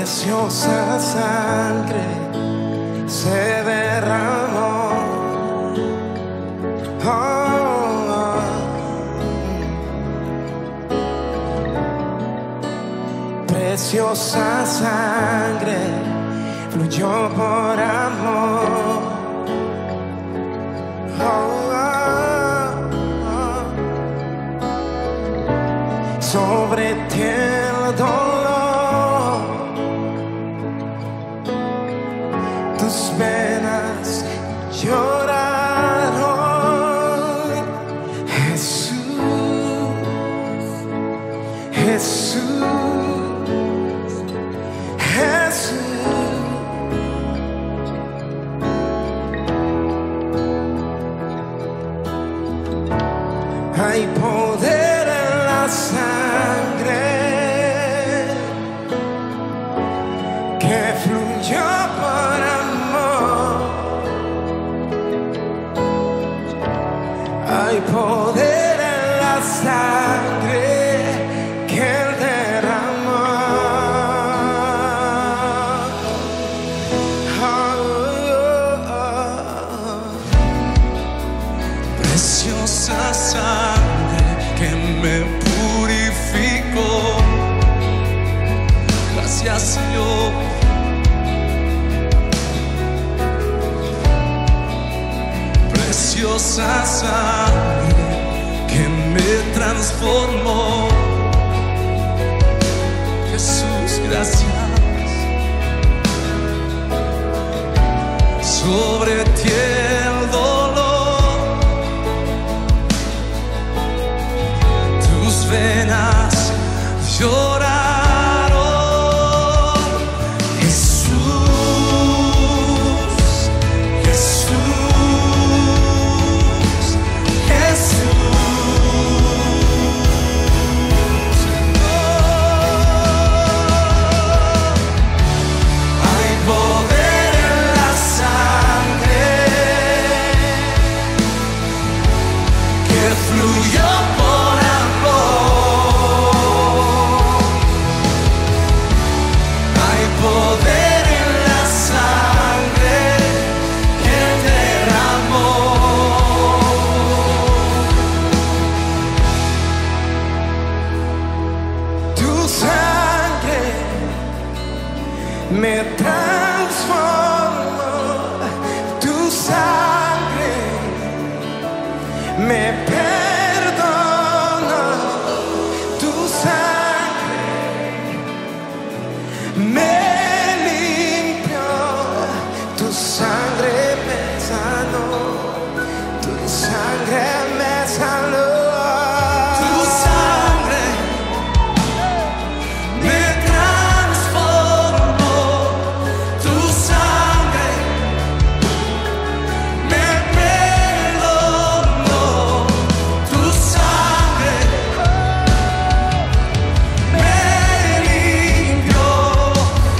preciosa sangre se derramó. Oh, oh. Preciosa sangre fluyó por amor. Oh, oh, oh. Sobre ti el dolor, tus venas lloraron. Jesús, Jesús, Jesús. Hay poder en la sangre que fluyó por amor. Hay poder en la sangre que Él derramó. Oh, oh, oh. Preciosa sangre que me purificó. Gracias, Señor. Preciosa sangre que me transformó. Jesús, gracias. Sobre ti el dolor, tus venas lloraron. Jesús, Jesús, Jesús. Hay poder en la sangre que fluyó por amor. Hay poder en la sangre que derramó. Tu sangre me transformó. Tu sangre me perdonó. Tu sangre me limpió. Tu sangre me sanó. Tu sangre me sanó. Tu sangre me transformó. Tu sangre me perdonó. Tu sangre me limpió.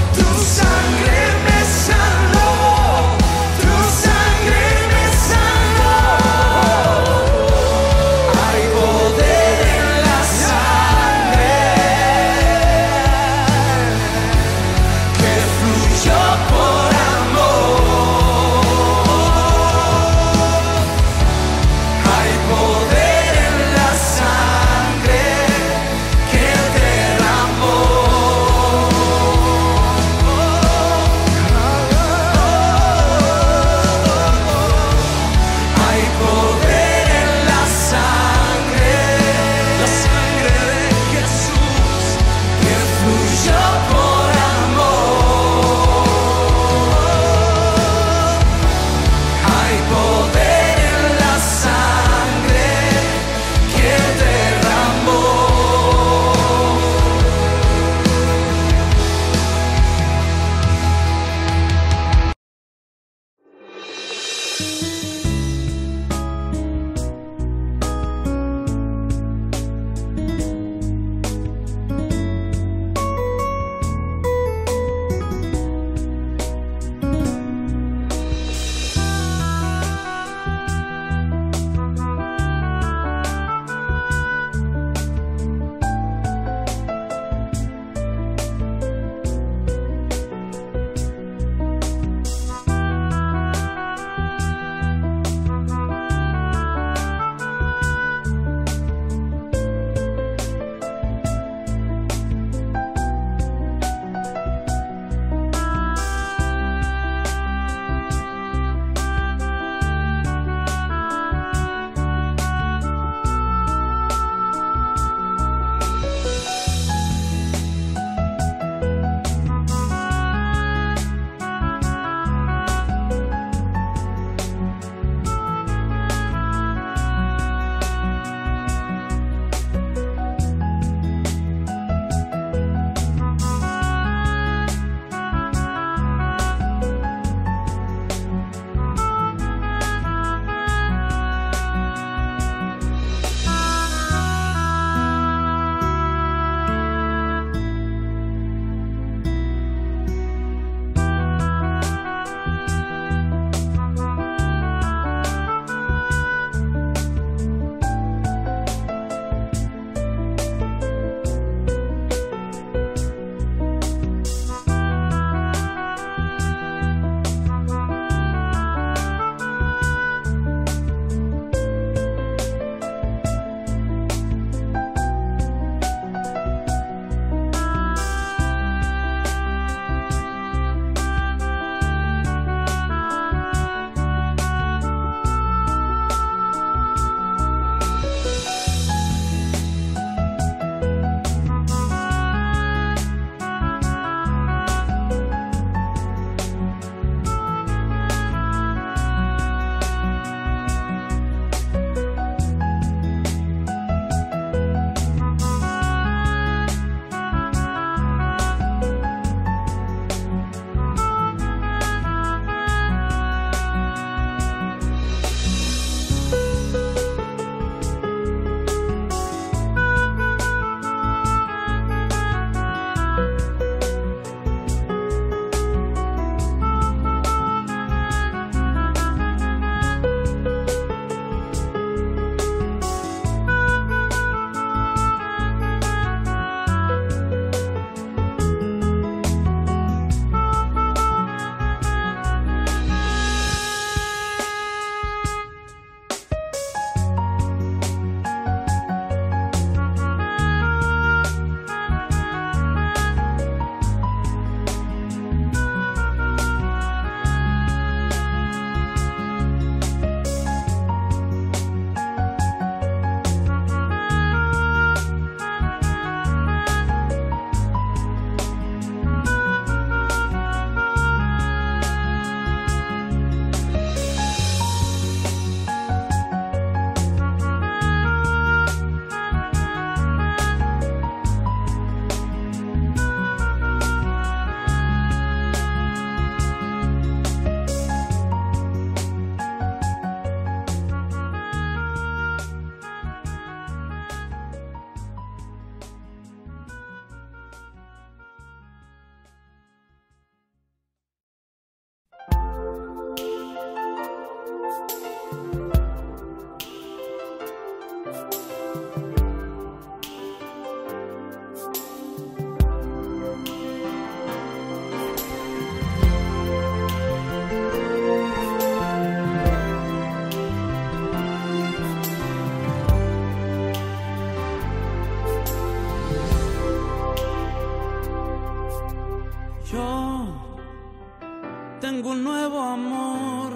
Tengo un nuevo amor,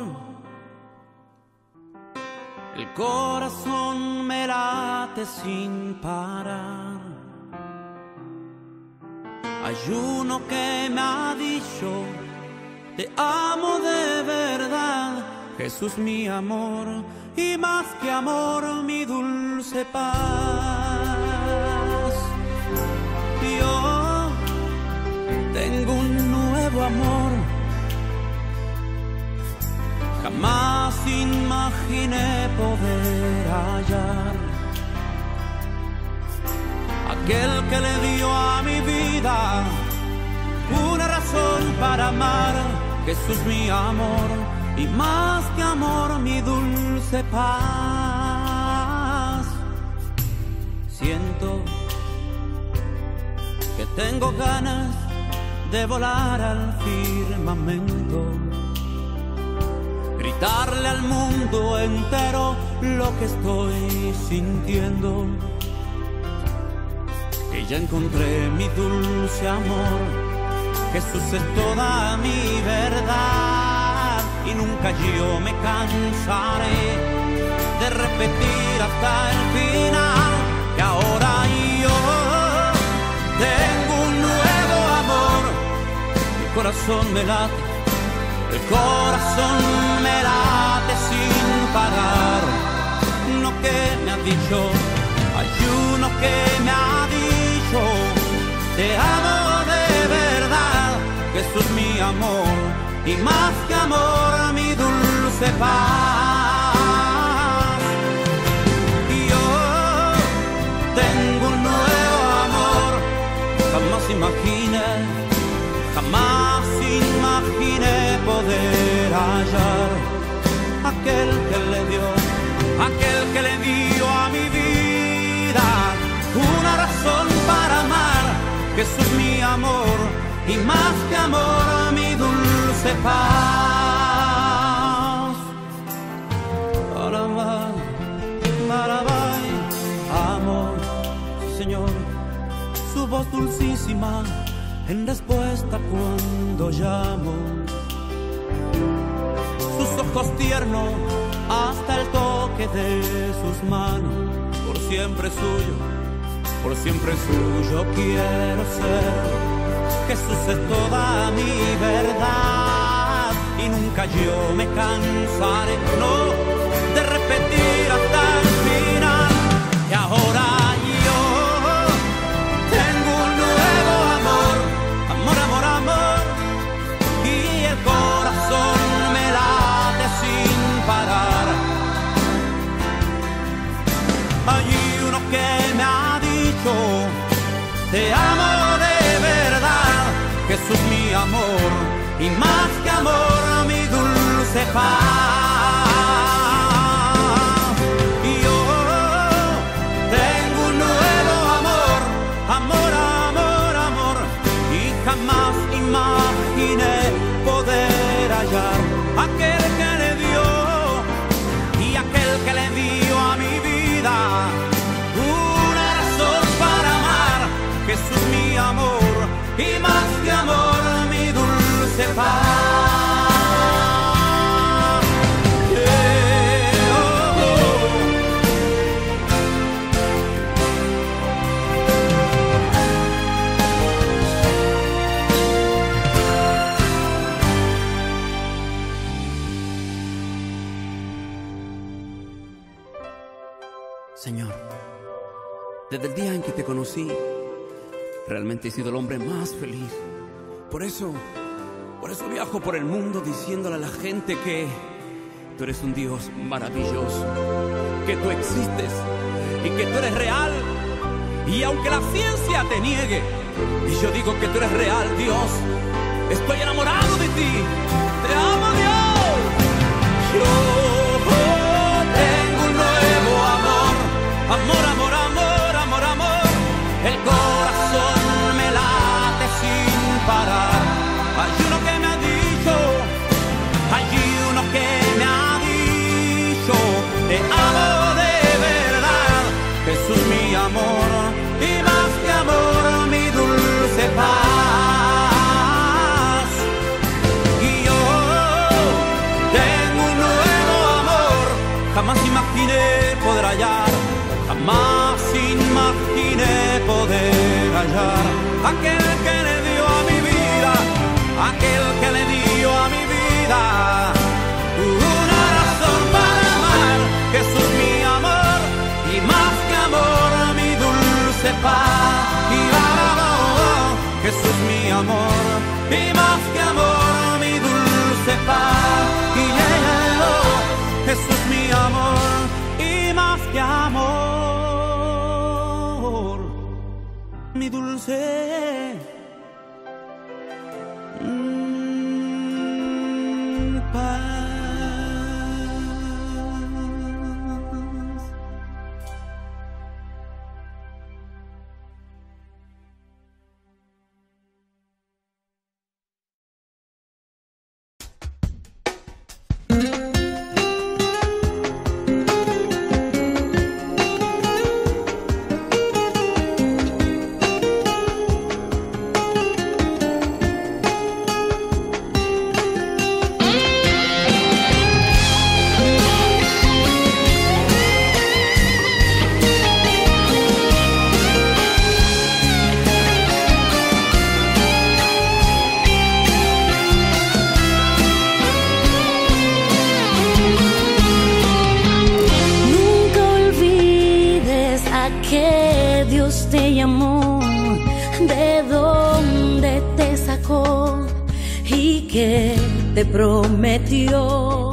el corazón me late sin parar. Hay uno que me ha dicho, te amo de verdad, Jesús mi amor, y más que amor mi dulce paz. Yo tengo un nuevo amor, jamás imaginé poder hallar. Aquel que le dio a mi vida una razón para amar, Jesús mi amor, y más que amor mi dulce paz. Siento que tengo ganas de volar al firmamento, gritarle al mundo entero lo que estoy sintiendo, que ya encontré mi dulce amor, Jesús es toda mi verdad, y nunca yo me cansaré de repetir hasta el final que ahora yo tengo un nuevo amor. El corazón me late, el corazón me late sin parar. Uno que me ha dicho, hay uno que me ha dicho, te amo de verdad, Jesús mi amor, y más que amor mi dulce paz. Y yo tengo un nuevo amor, jamás imaginé poder hallar. Aquel que le dio a mi vida una razón para amar, Jesús mi amor, y más que amor mi dulce paz. Alabay, alabay, amor, Señor, su voz dulcísima en respuesta cuando llamo, sus ojos tiernos hasta el toque de sus manos, por siempre suyo quiero ser. Jesús es toda mi verdad, y nunca yo me cansaré, no, de repetir hasta el final que ahora yo tengo un nuevo amor, amor, amor, amor, y el corazón me late sin parar. Hay uno que me ha dicho, te amo de verdad, Jesús mi amor, y más que amor mi dulce paz. Y yo tengo un nuevo amor, amor, amor, amor, y jamás imaginé poder hallar. Aquel que le dio y aquel que le dio a mi vida una razón para amar, Jesús mi amor, y más que amor mi dulce paz. Oh, oh. Señor, desde el día en que te conocí, realmente he sido el hombre más feliz. Por eso viajo por el mundo diciéndole a la gente que tú eres un Dios maravilloso, que tú existes y que tú eres real. Y aunque la ciencia te niegue, y yo digo que tú eres real, Dios, estoy enamorado de ti. Te amo, Dios. Yo tengo un nuevo amor, amor, amor, amor, amor, amor. El corazón me late sin parar. Hay uno que me ha dicho, hay uno que me ha dicho, te amo de verdad, Jesús mi amor, y más que amor mi dulce paz. Y yo más imaginé poder hallar aquel que le dio a mi vida, aquel que le dio a mi vida una razón para amar. Jesús mi amor y más que amor mi dulce paz. Y Jesús mi amor y más que amor mi dulce paz. Y Jesús mi amor y más que amor mi dulce paz. Te prometió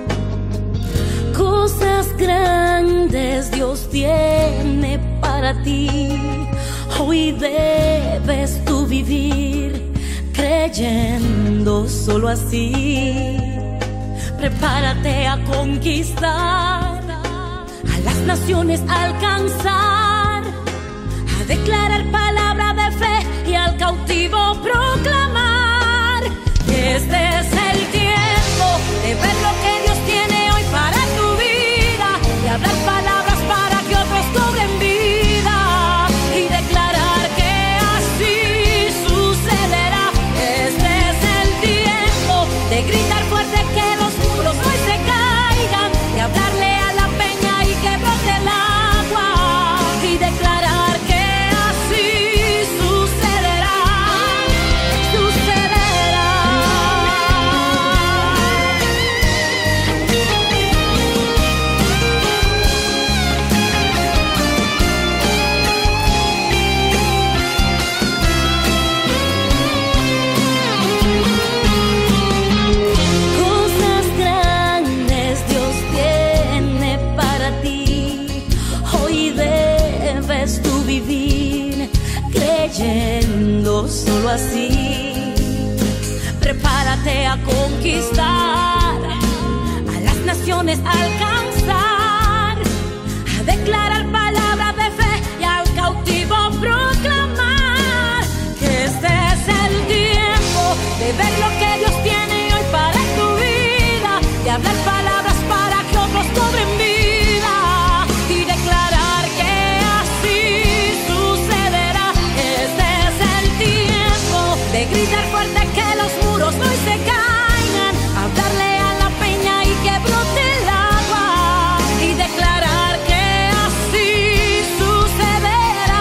cosas grandes Dios tiene para ti. Hoy debes tú vivir creyendo solo así. Prepárate a conquistar, a las naciones alcanzar, a declarar palabra de fe y al cautivo proclamar que este es el tiempo de ver lo que Dios tiene hoy para tu vida y hablar palabras para que otros cobren vida y declarar que así sucederá. Este es el tiempo de gritar fuerte que los muros hoy se caigan, de hablarle a la peña y que brote el agua y declarar que así sucederá. Solo así, prepárate a conquistar, a las naciones alcanzar, a declarar palabra de fe y al cautivo proclamar que este es el tiempo de ver lo que Dios tiene hoy para tu vida, de hablar palabras para que otros cobren vida y declarar que así sucederá. Este es el tiempo de gritar fuerte que los muros hoy se caigan, hablarle a la peña y que brote el agua y declarar que así sucederá.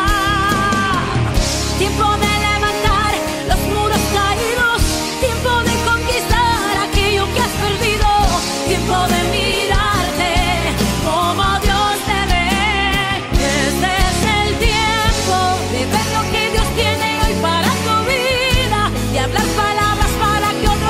Tiempo de levantar los muros caídos, tiempo de conquistar aquello que has perdido, tiempo de mirarte como Dios te ve. Este es el tiempo de ver lo que Dios tiene hoy para tu vida, de hablar palabras para que otros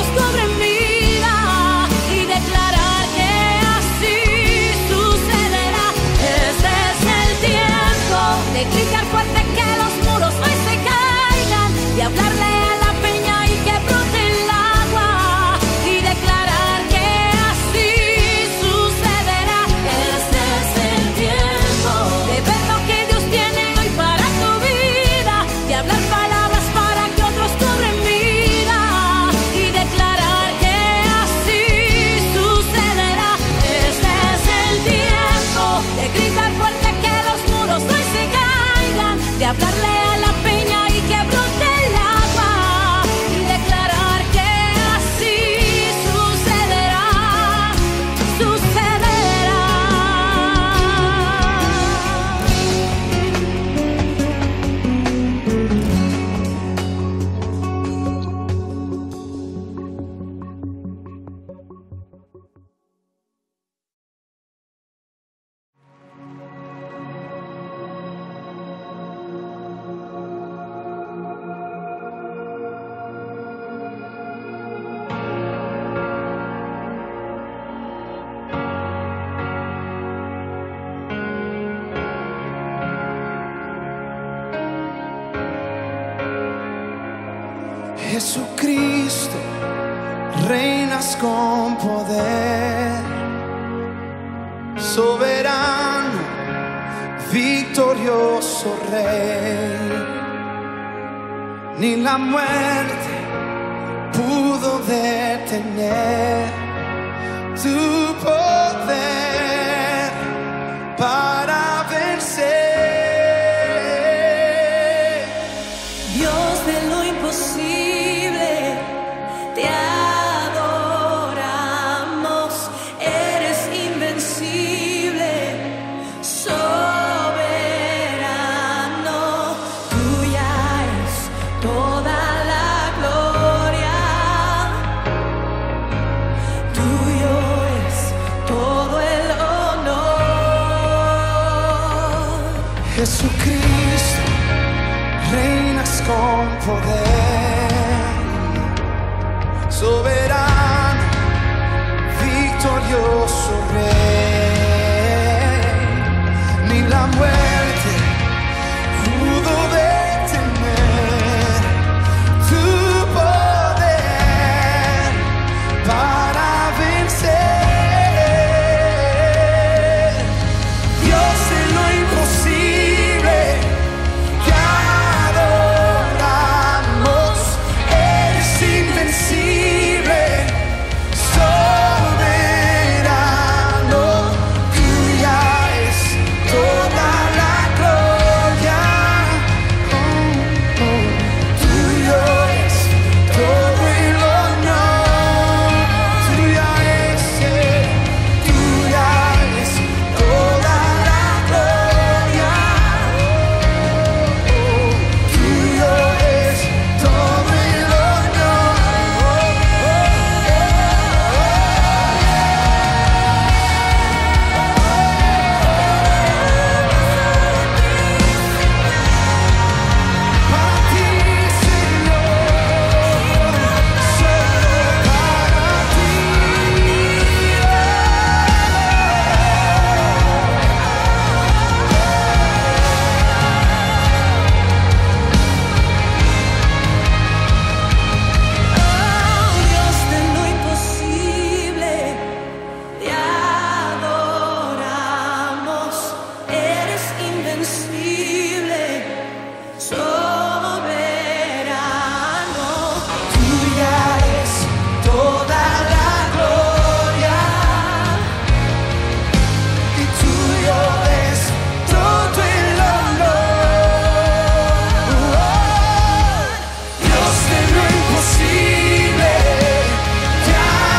Jesucristo, reinas con poder, soberano, victorioso Rey. Ni la muerte pudo detener tu poder para vencer. Dios de lo imposible, te adoramos, eres invencible, soberano, tuya es toda la gloria, tuyo es todo el honor. Jesucristo, reinas con poder, soberano, victorioso Rey. Ni la muerte pudo detener tu poder para vencer. Dios de lo imposible, te adoramos, eres invencible, soberano, tuya es toda la gloria, tuyo es todo el honor, tuya es toda la gloria, tuyo es todo el para ti, Señor, solo para ti. Dios de lo imposible, te adoramos, eres invencible, soberano, Tuya es toda la gloria y tuyo es todo el honor. Dios de lo imposible, te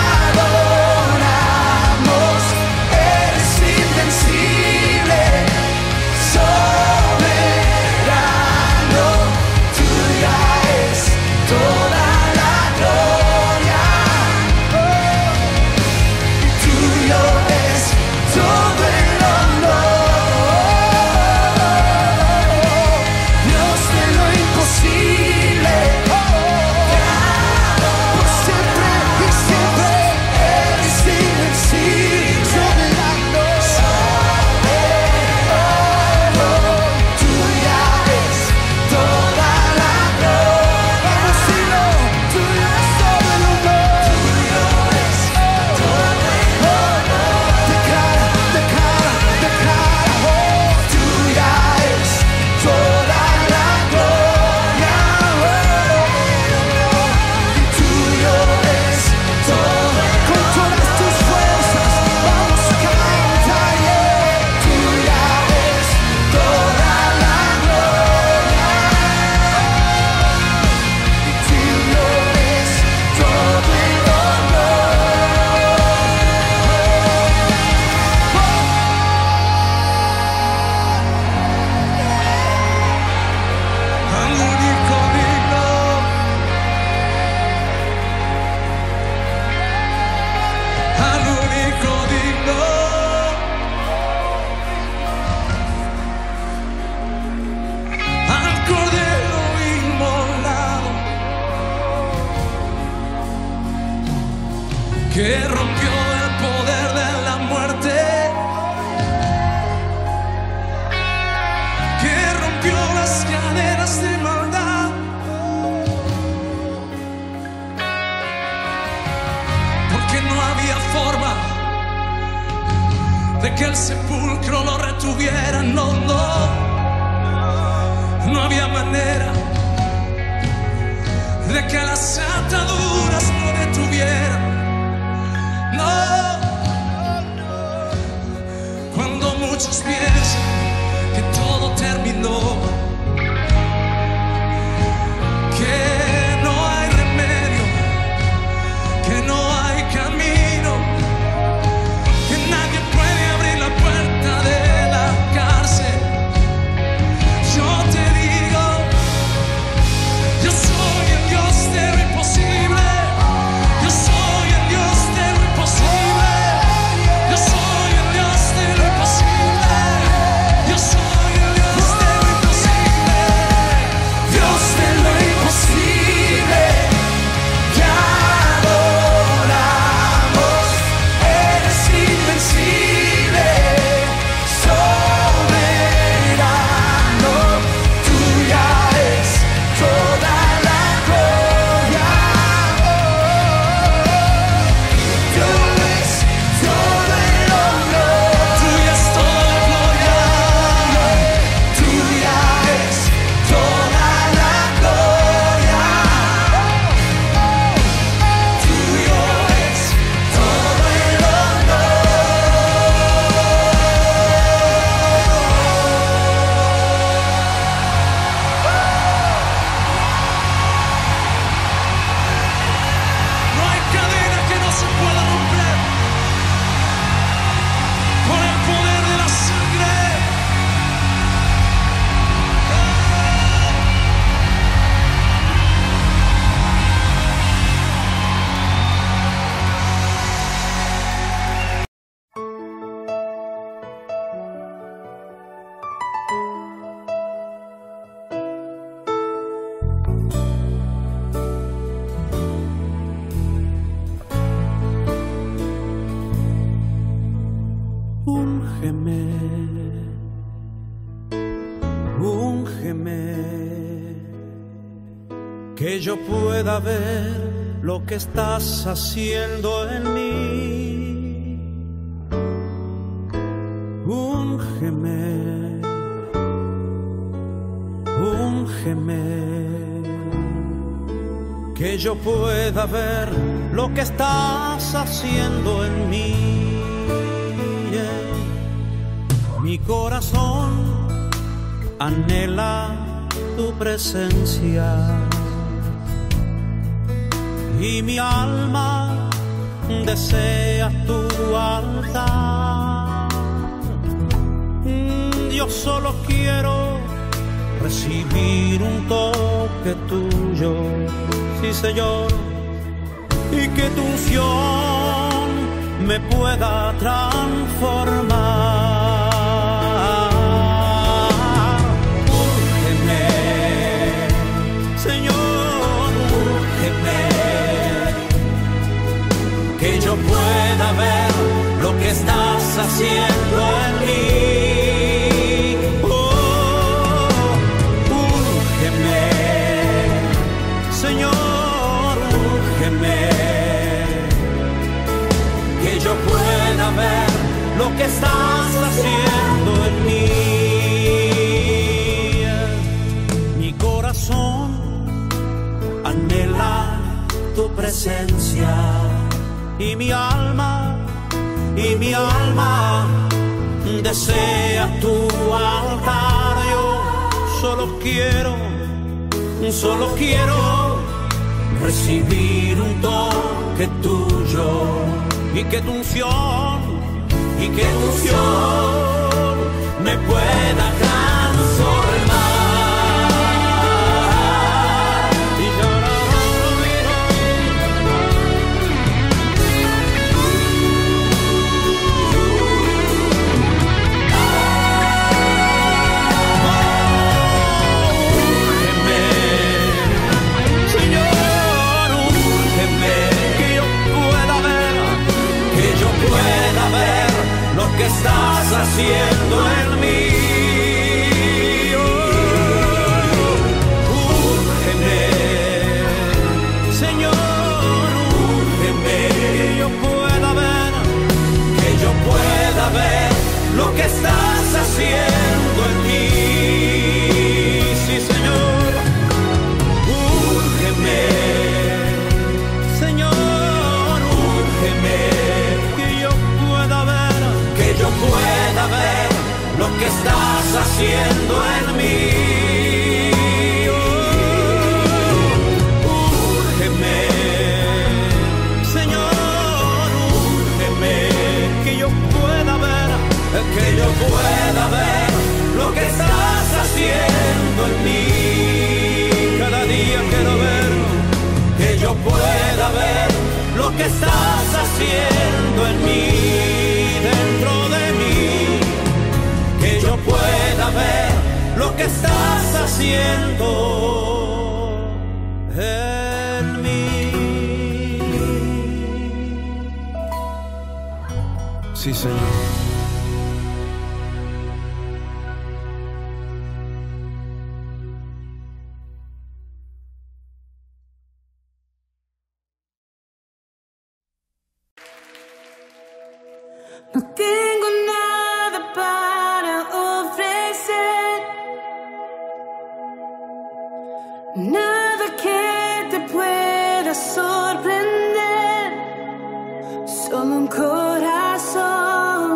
adoramos, eres invencible, soberano, tuya es toda la gloria, y tuyo es todo el honor. Dios de lo imposible, por siempre y siempre eres invencible, soberano, tuya es toda la gloria. Vamos, dilo, tuyo es todo el honor, tuyo es todo el honor. Declara, oh, tuya es toda la gloria, y tuyo es todo. Con todas tus fuerzas vamos a cantar, tuya es toda la gloria, y tuyo es todo el honor. Al único digno, al único digno, al Cordero inmolado, que rompió el poder de la muerte, que rompió las cadenas de maldad, de que el sepulcro lo retuviera. No, no, no había manera de que las ataduras lo detuvieran. No, cuando muchos piensan que todo terminó, que no hay remedio, que no hay camino, que nadie puede abrir la puerta de la cárcel, yo te digo, yo soy el Dios de lo imposible, yo soy el Dios de lo imposible, yo soy el Dios de lo imposible, yo soy el Dios de lo imposible, Dios de lo imposible, te adoramos, eres invencible, soberano, tuya es toda la gloria, tuya es todo el honor, tuya es toda la gloria, tuya es toda la gloria, tuyo es todo el honor. No hay cadena que no se pueda romper con el poder de la sangre. Úngeme, úngeme, que yo pueda ver lo que estás haciendo en mí. Úngeme, úngeme, que yo pueda ver lo que estás haciendo en mí. Mi corazón anhela tu presencia y mi alma desea tu altar. Yo solo quiero recibir un toque tuyo, sí Señor, y que tu unción me pueda transformar. Señor, úngeme, que yo pueda ver lo que estás haciendo en mí. Oh, úngeme, Señor, úngeme, que yo pueda ver lo que estás haciendo en mí. Mi corazón anhela tu presencia y mi alma desea tu altar. Yo solo quiero recibir un toque tuyo y que tu unción me pueda transformar. Lo que estás haciendo en mí. Úngeme, Señor, úngeme, que yo pueda ver lo que estás haciendo en mí. Sí, Señor, úrgeme, Señor, úrgeme, que yo pueda ver lo que estás haciendo en mí. Úrgeme, Señor, úrgeme, que yo pueda ver lo que estás haciendo en mí. Cada día quiero ver, que yo pueda ver lo que estás haciendo en mí, dentro de mí, que yo pueda ver lo que estás haciendo en mí. Sí, Señor. No tengo nada para ofrecer, nada que te pueda sorprender, solo un corazón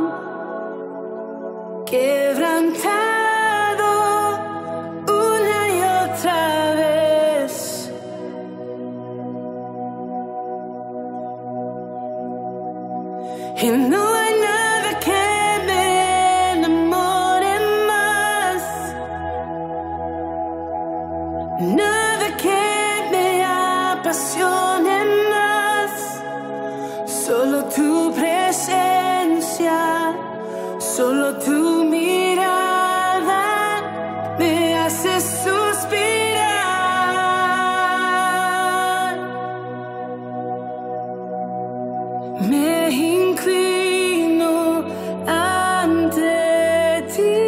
quebrantado una y otra vez. Y no hay nada que me enamore más, nada que me apasione más, solo tu presencia, solo tu mirada me hace suspirar. Me inclino ante ti,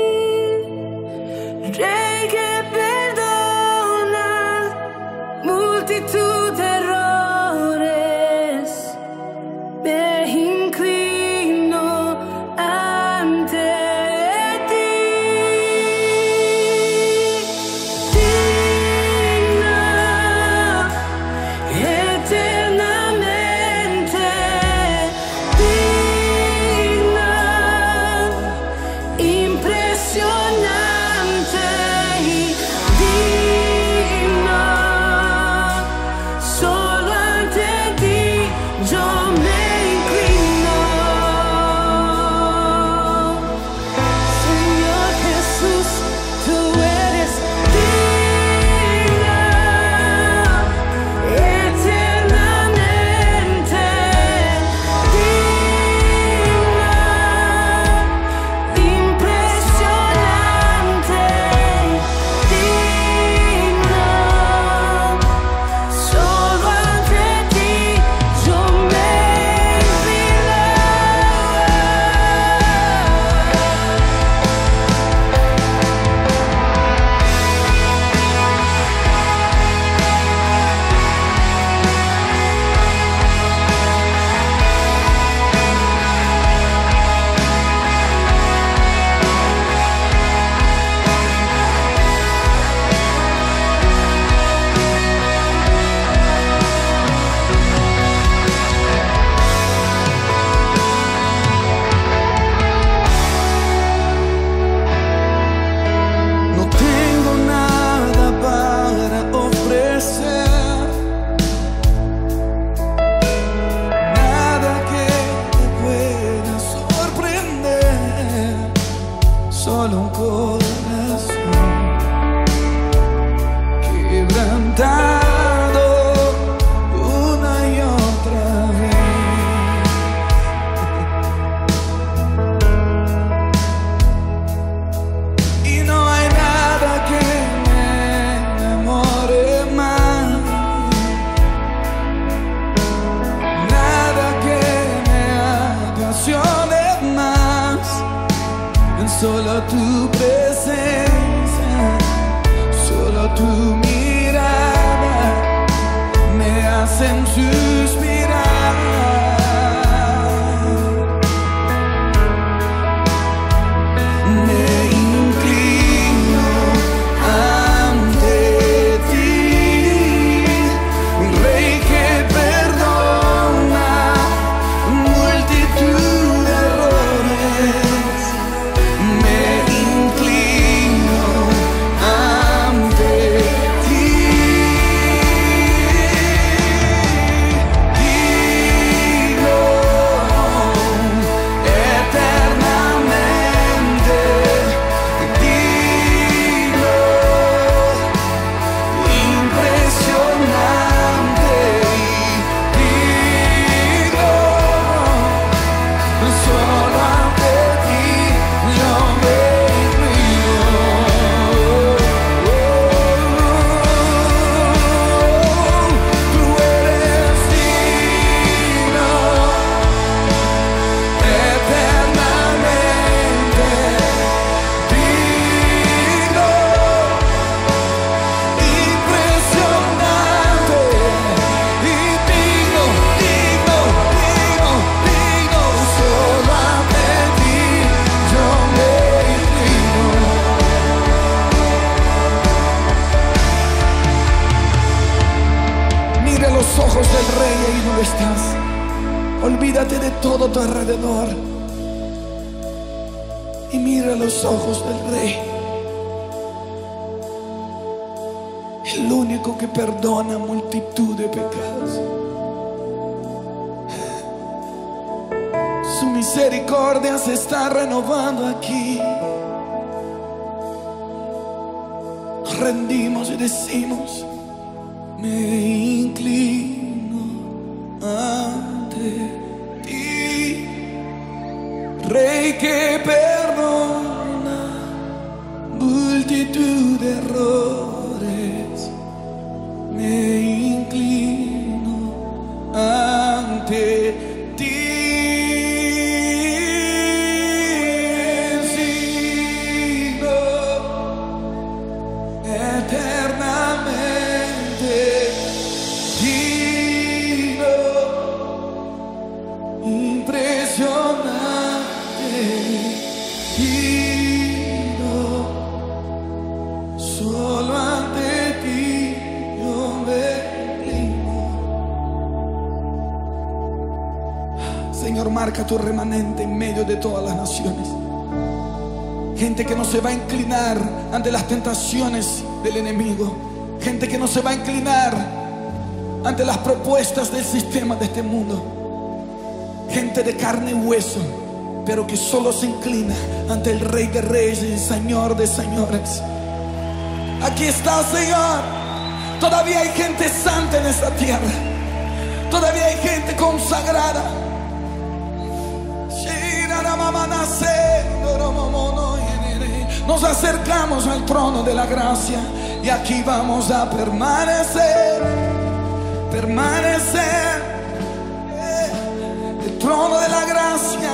Rey que perdona multitud de errores. Me inclino ante ti, digna eternamente. Impresionante y digna, solo ante ti yo me inclino. Señor Jesús, tú eres digna eternamente, digna, impresionante, digna, solo ante ti yo me inclino. No tengo nada para ofrecer, nada que te pueda sorprender, solo un corazón quebrantado una y otra vez. Y no hay nada que me enamore más, nada que me apasione más, solo tu presencia, solo tu mirada me hacen suspirar. los ojos del Rey ahí donde estás. Olvídate de todo a tu alrededor y mira los ojos del Rey, el único que perdona multitud de pecados. Su misericordia se está renovando aquí. Nos rendimos y decimos: me inclino ante ti, Rey que perdona multitud de errores. Me inclino ante ti. Señor, marca tu remanente en medio de todas las naciones. Gente que no se va a inclinar ante las tentaciones del enemigo. Gente que no se va a inclinar ante las propuestas del sistema de este mundo. Gente de carne y hueso, pero que solo se inclina ante el Rey de Reyes y Señor de Señores. Aquí está, Señor. Todavía hay gente santa en esta tierra. Todavía hay gente consagrada. Nos acercamos al trono de la gracia y aquí vamos a permanecer. Permanecer. El trono de la gracia.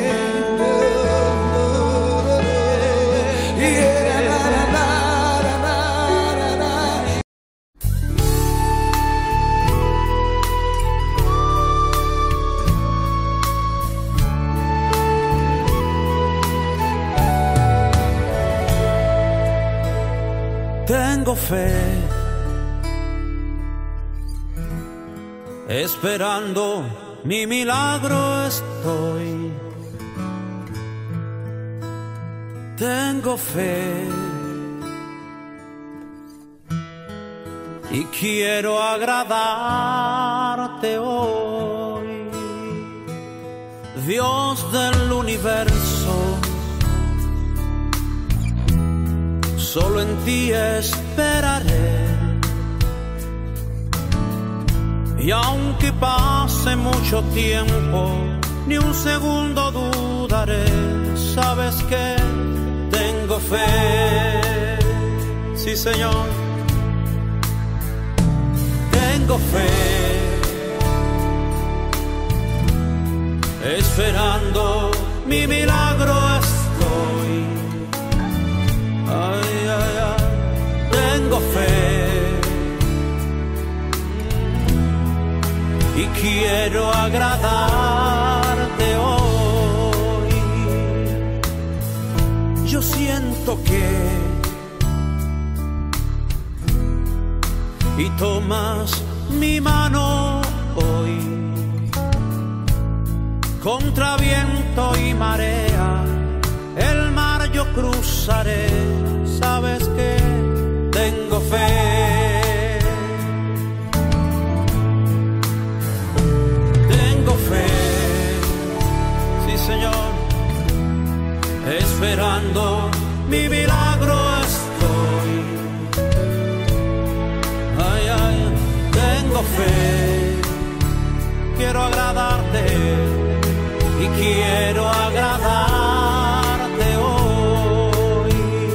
Tengo fe, esperando mi milagro estoy. Tengo fe y quiero agradarte hoy, Dios del universo. Solo en ti esperaré, y aunque pase mucho tiempo, ni un segundo dudaré. Sabes que tengo fe, sí, Señor. Tengo fe, esperando mi milagro estoy. Ay, ay, ay, tengo fe y quiero agradarte hoy. Yo siento que y tomas mi mano hoy, contra viento y marea el mar yo cruzaré. Sabes que tengo fe, tengo fe, sí, Señor. Esperando mi milagro estoy. Ay, ay, tengo fe, quiero agradarte y quiero agradarte hoy.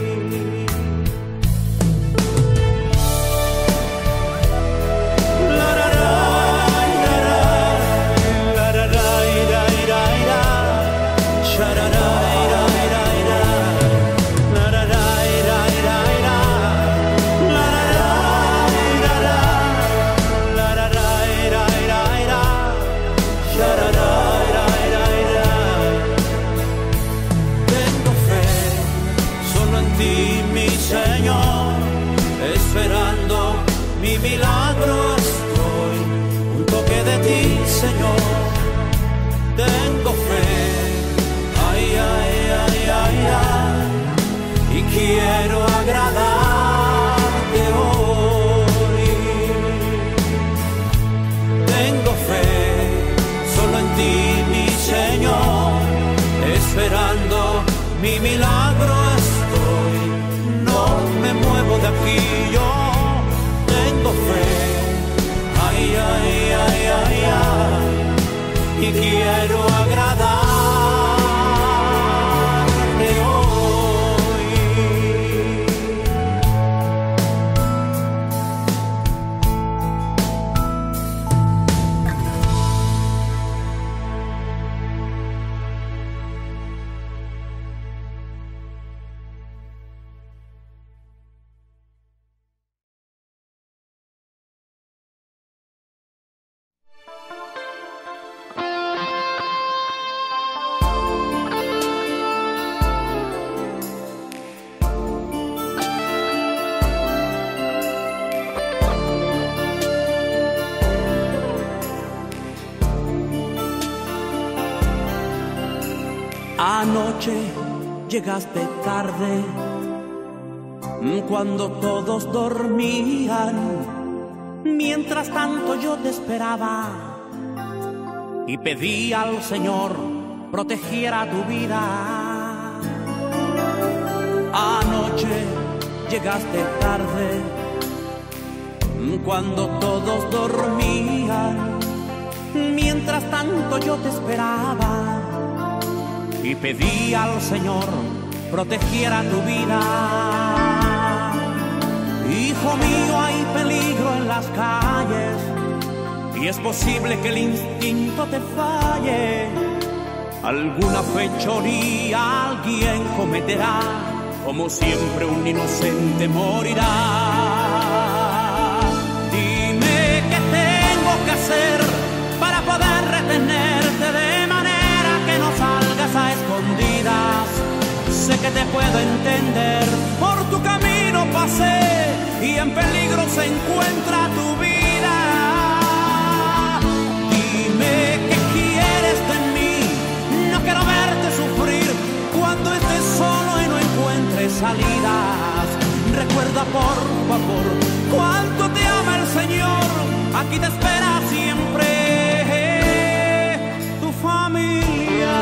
La la la la la la la la la la sharara ira ira ira la la la ira ira ira la la la ira la la la ira ira ira sharara ira ira ira. mi milagro estoy. No me muevo de aquí, yo tengo fe. Ay, ay, ay, ay, ay, y quiero agradarte hoy. Anoche llegaste tarde, cuando todos dormían. Mientras tanto yo te esperaba y pedí al Señor protegiera tu vida. Anoche llegaste tarde, cuando todos dormían. Mientras tanto yo te esperaba y pedí al Señor protegiera tu vida. Hijo mío, hay peligro en las calles y es posible que el instinto te falle. Alguna fechoría alguien cometerá, como siempre un inocente morirá. Dime qué tengo que hacer para poder retenerte de manera que no salgas a escondidas. Sé que te puedo entender, por tu camino pasé y en peligro se encuentra tu vida. Dime qué quieres de mí, no quiero verte sufrir cuando estés solo y no encuentres salidas. Recuerda por favor cuánto te ama el Señor, aquí te espera siempre tu familia.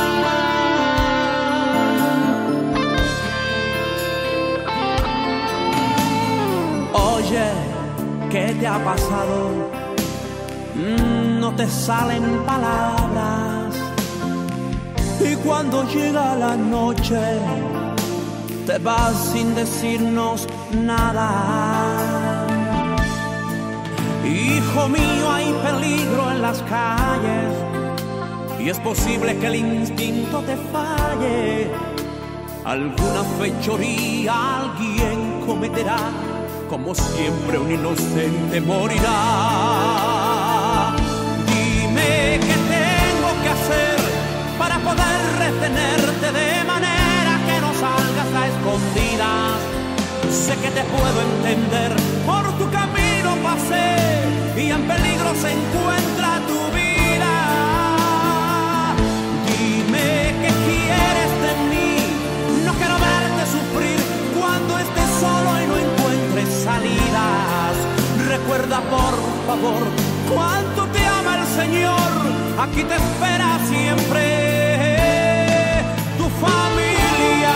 Oye, ¿qué te ha pasado? No te salen palabras y cuando llega la noche te vas sin decirnos nada. Hijo mío, hay peligro en las calles y es posible que el instinto te falle. Alguna fechoría alguien cometerá, como siempre un inocente morirá. Dime qué tengo que hacer para poder retenerte de manera que no salgas a escondidas. Sé que te puedo entender, por tu camino pasé y en peligro se encuentra tu vida. Dime qué quieres de mí, no quiero verte sufrir cuando estés solo y no encuentres salidas. Recuerda por favor cuánto te ama el Señor, aquí te espera siempre tu familia.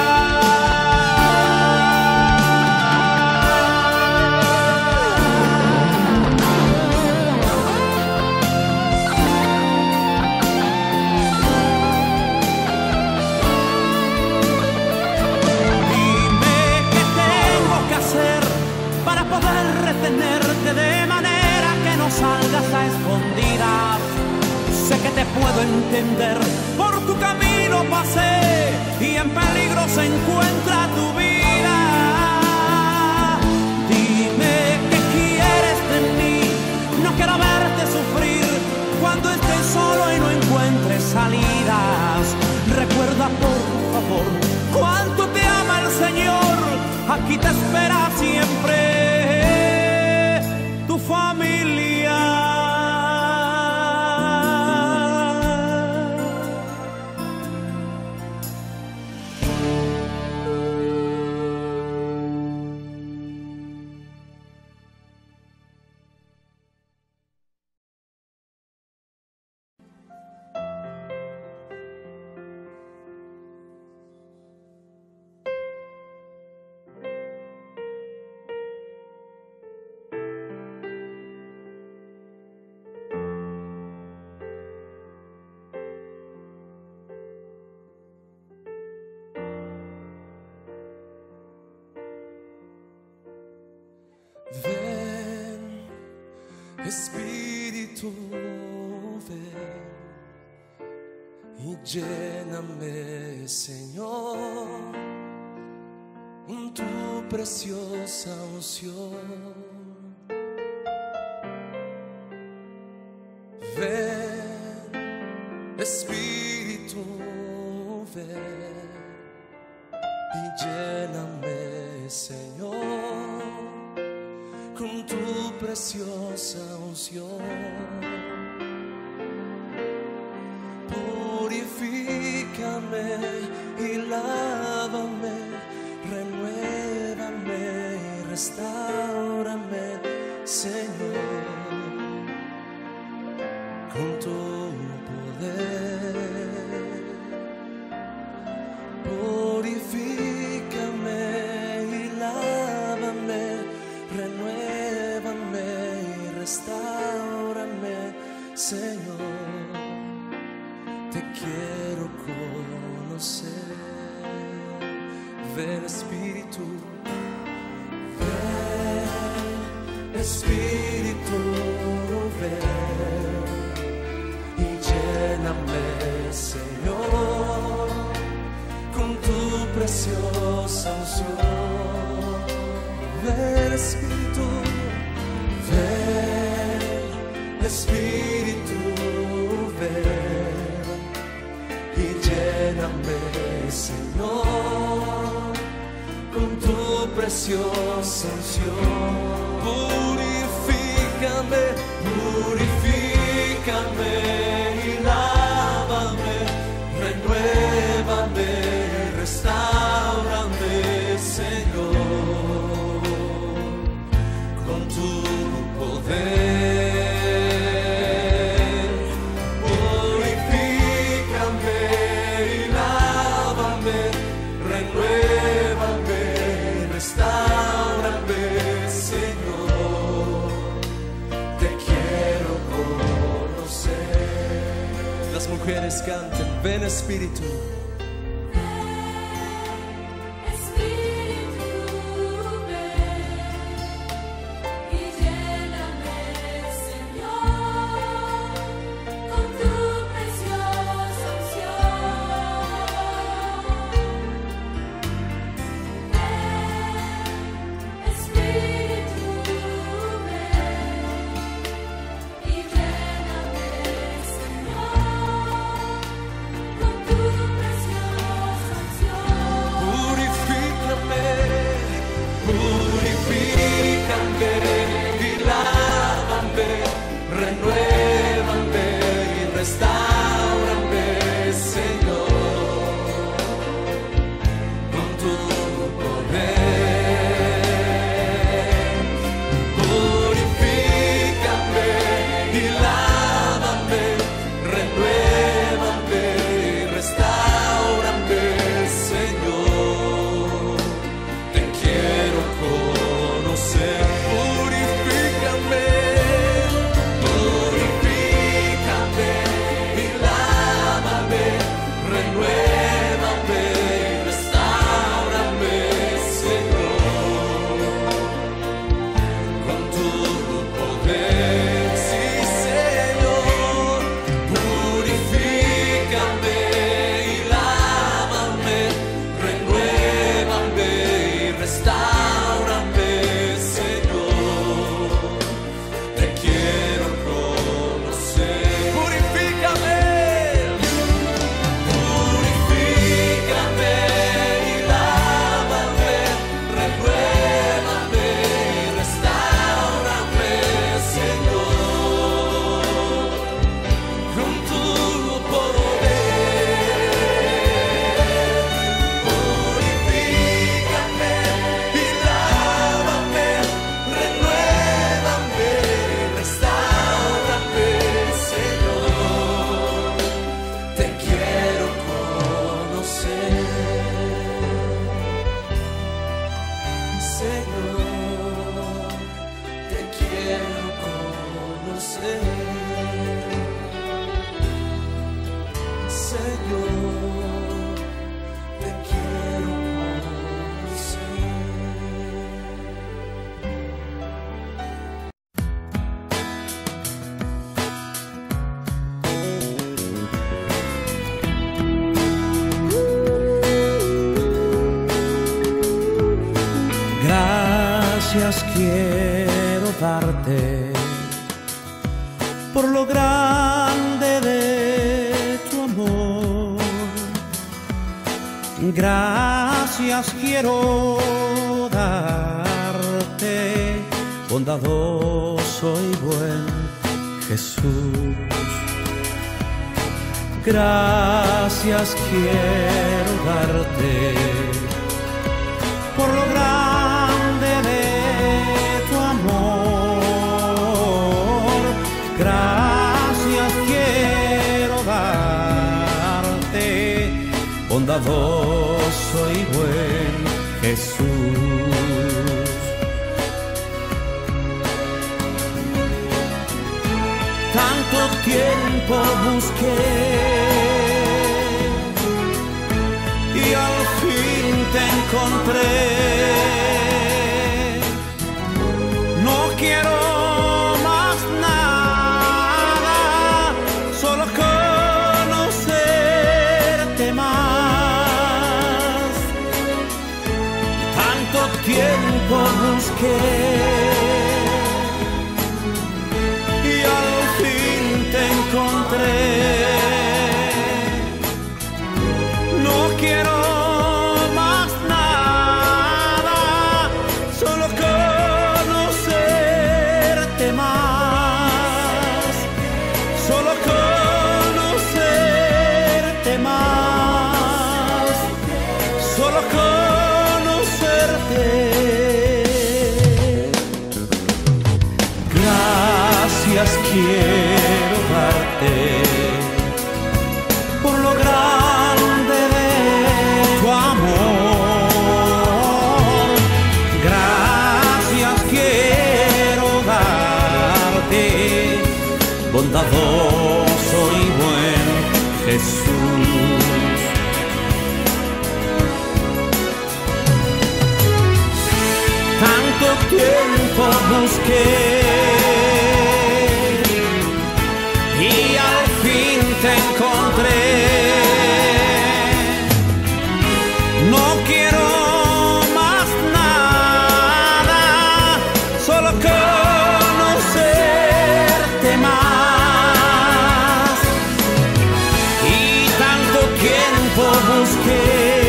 Retenerte de manera que no salgas a escondidas. Sé que te puedo entender, por tu camino pasé y en peligro se encuentra tu vida. Dime qué quieres de mí, no quiero verte sufrir cuando estés solo y no encuentres salidas. Recuerda por favor cuánto te ama el Señor, aquí te espera siempre tu familia. Espíritu, ven y lléname, Señor, con tu preciosa unción. Ven, Espíritu, ven y lléname, Señor, con tu preciosa unción. Purifícame y lávame, renuévame y restáurame, Señor, con tu poder. Purifícame y lávame, renuévame y restáurame, Señor, te quiero conocer. Ven, Espíritu, ven, Espíritu, ven y lléname, Señor, con tu preciosa unción. Ven, Espíritu, ven, Espíritu, ven y lléname, Señor, con tu preciosa unción. Purifícame, purifícame y lávame, renuévame, restáurame, Señor, con tu poder. Purifícame y lávame, renuévame, restáurame, Señor, te quiero conocer. Las mujeres canten, ven, Espíritu. Renuévame y restáurame, Señor, con tu poder. Purifícame y lávame, renuévame y restáurame, Señor, te quiero conocer. Purifícame. Renuévame y restáurame, Señor, con tu poder. Sí, Señor. Gracias quiero darte por lo grande de tu amor. Gracias quiero darte, bondadoso y buen Jesús. Gracias quiero darte por lo grande de tu amor. Gracias quiero darte, bondadoso y buen Jesús. Tanto tiempo busqué y al fin te encontré. No quiero más nada, solo conocerte más. Tanto tiempo busqué y al fin te encontré. No quiero más nada, solo conocerte más, solo conocerte más, solo conocerte. Gracias quiero darte por lo grande de tu amor. Gracias quiero darte, bondadoso y buen Jesús. Tanto tiempo busqué y al fin te encontré. No quiero más nada, solo conocerte más. Y tanto tiempo busqué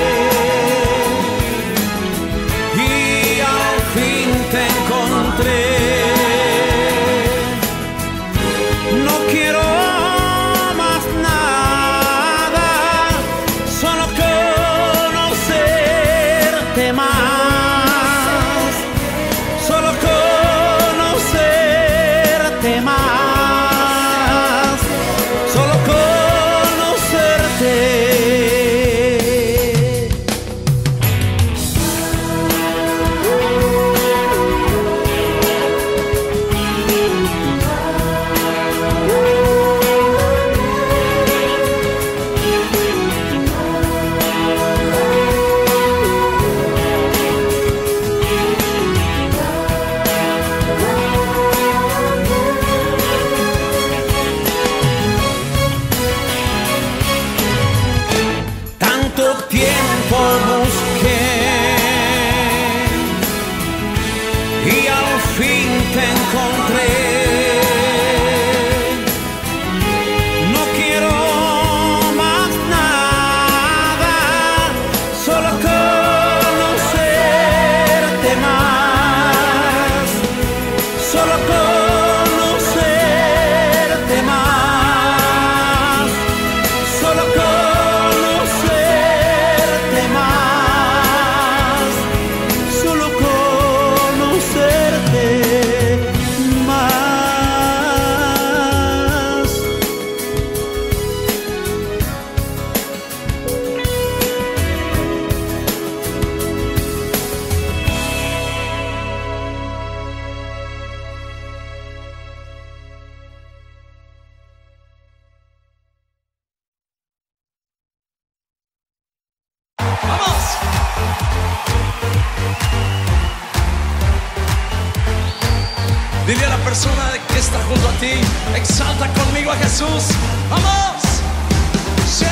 y al fin te encontré. No quiero más nada, solo conocerte más, solo conocerte más, solo conocerte. Tanto tiempo busqué y al fin te encontré. No quiero más nada, solo conocerte más, solo conocerte más, solo conocerte más, solo conocerte más. ¡Vamos! Dile a la persona que está junto a ti, exalta conmigo a Jesús. ¡Vamos! ¡Sí!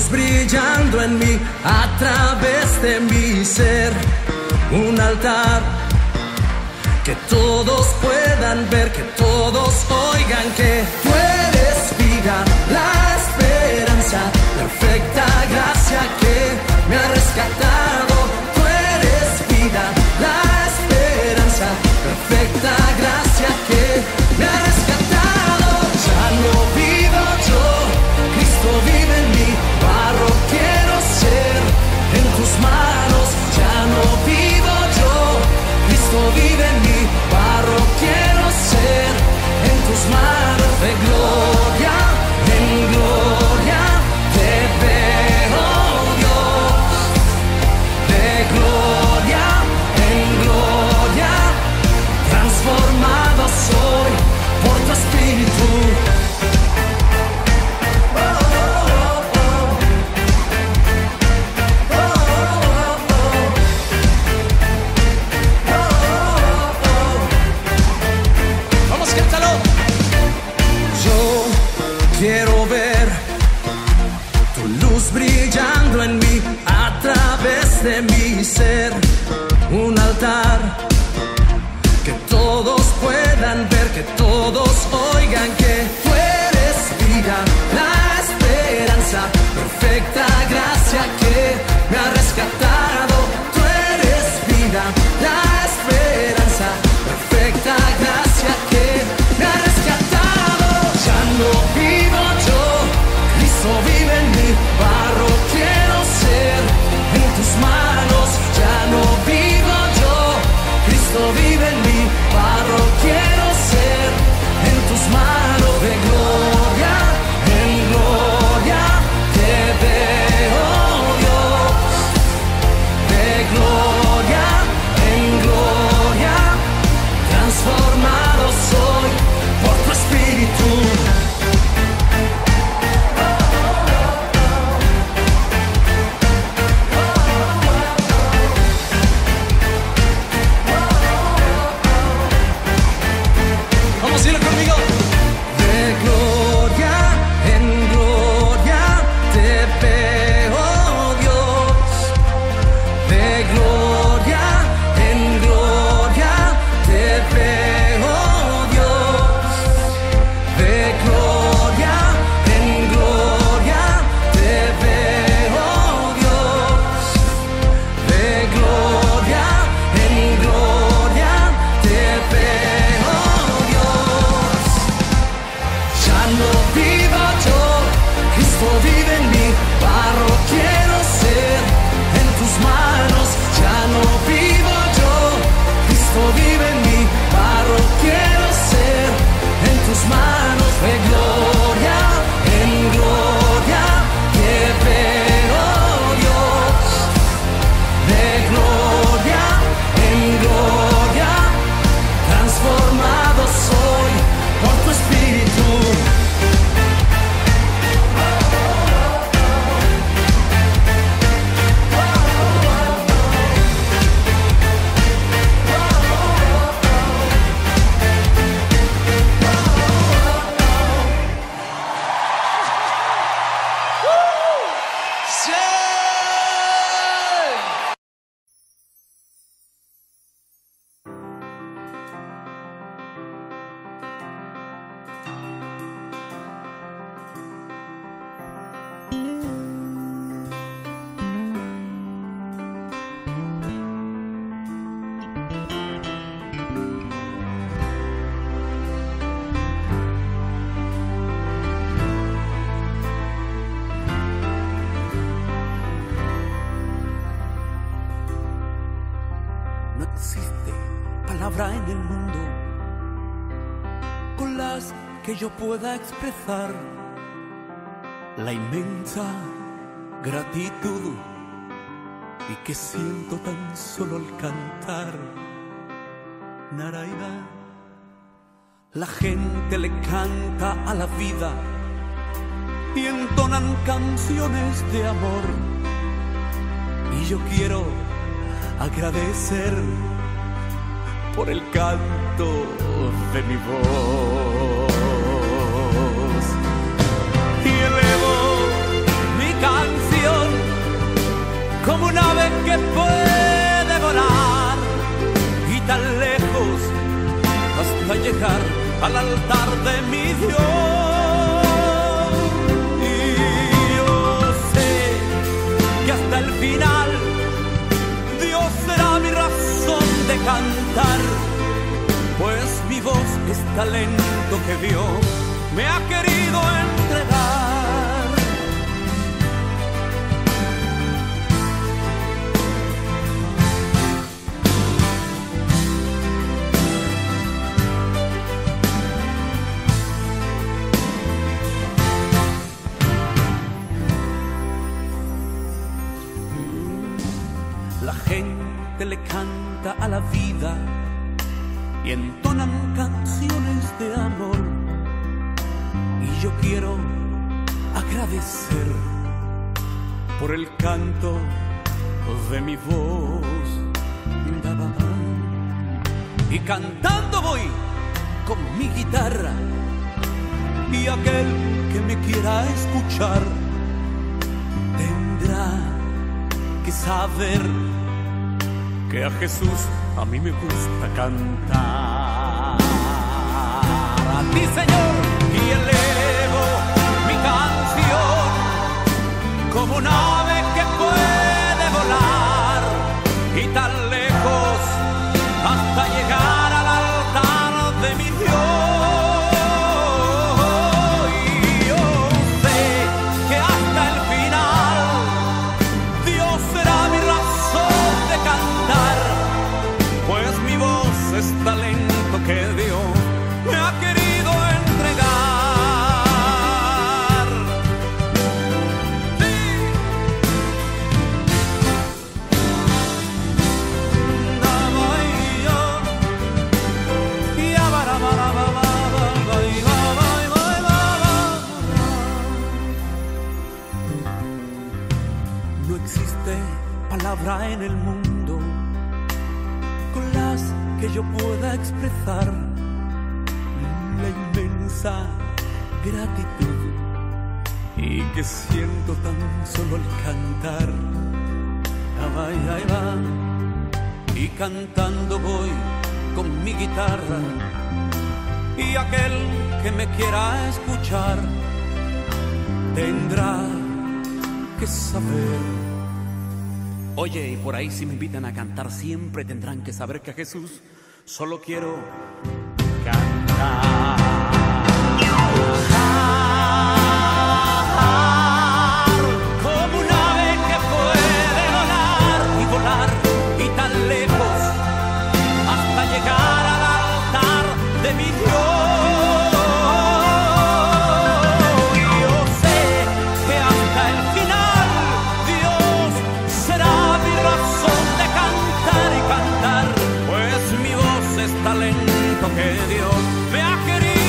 luz brillando en mí a través de mi ser. Un altar que todos puedan ver, que todos oigan que tú eres vida, la esperanza, perfecta gracia que me ha rescatado. Tú eres vida, la esperanza, perfecta gracia que me ha rescatado. Ya no vivo yo, Cristo vive en mí, barro quiero ser en tus manos. Ya no vivo yo, Cristo vive en mí, barro quiero ser en tus manos. De gloria en gloria te veo, Dios. De gloria en gloria transformado soy por tu espíritu. Quiero ver tu luz brillando en mí a través de mi ser. Un altar que todos puedan ver, que todos oigan que tú eres vida, la esperanza, perfecta gracia que me ha rescatado. Tú eres vida, la esperanza, perfecta gracia que me ha rescatado. Ya no vivo yo, Cristo vive en mí, barro quiero ser en tus manos. Ya no vivo yo, Cristo vive en mí, barro quiero ser en tus manos. De gloria en gloria te veo, Dios. De gloria en gloria transformado soy por tu espíritu. Vamos a decirlo conmigo. De gloria en gloria te veo, Dios. De gloria en gloria te veo, Dios. De gloria en gloria te veo, Dios. De gloria en gloria te veo, Dios. Ya no vivo yo, Cristo vive en mí, barro quiero ser en tus manos. Ya no vivo yo, Cristo vive en mí, barro quiero ser en tus manos. De gloria en gloria te veo, Dios. De gloria en gloria transformado soy por tu espíritu. No existe palabra en el mundo con las que yo pueda expresar la inmensa gratitud y que siento tan solo al cantar Naraida. La gente le canta a la vida y entonan canciones de amor, y yo quiero agradecer por el canto de mi voz. Y elevo mi canción, como un ave que puede volar y tan lejos hasta llegar al altar de mi Dios. Y yo sé que hasta el final Dios será mi razón de cantar, pues mi voz es talento que Dios me ha querido entregar. La gente le canta a la vida y entonan canciones de amor, y yo quiero agradecer por el canto de mi voz. Y cantando voy con mi guitarra, y aquel que me quiera escuchar tendrá que saber que a Jesús a mí me gusta cantar. A ti, Señor, y elevo mi canción como un ave que puede volar y tan lejos hasta llegar al altar de mi Dios. Y yo sé que hasta el final Dios será mi razón de cantar, pues mi voz es talento que Dios me ha querido entregar. No existe palabra en el mundo con las que yo pueda expresar la inmensa gratitud y que siento tan solo al cantar. Ahí va, y cantando voy con mi guitarra, y aquel que me quiera escuchar tendrá que saber. Oye, y por ahí si me invitan a cantar, siempre tendrán que saber que a Jesús solo quiero cantar. Como un ave que puede volar y volar y tan lejos hasta llegar al altar de mi Dios. Talento que Dios me ha querido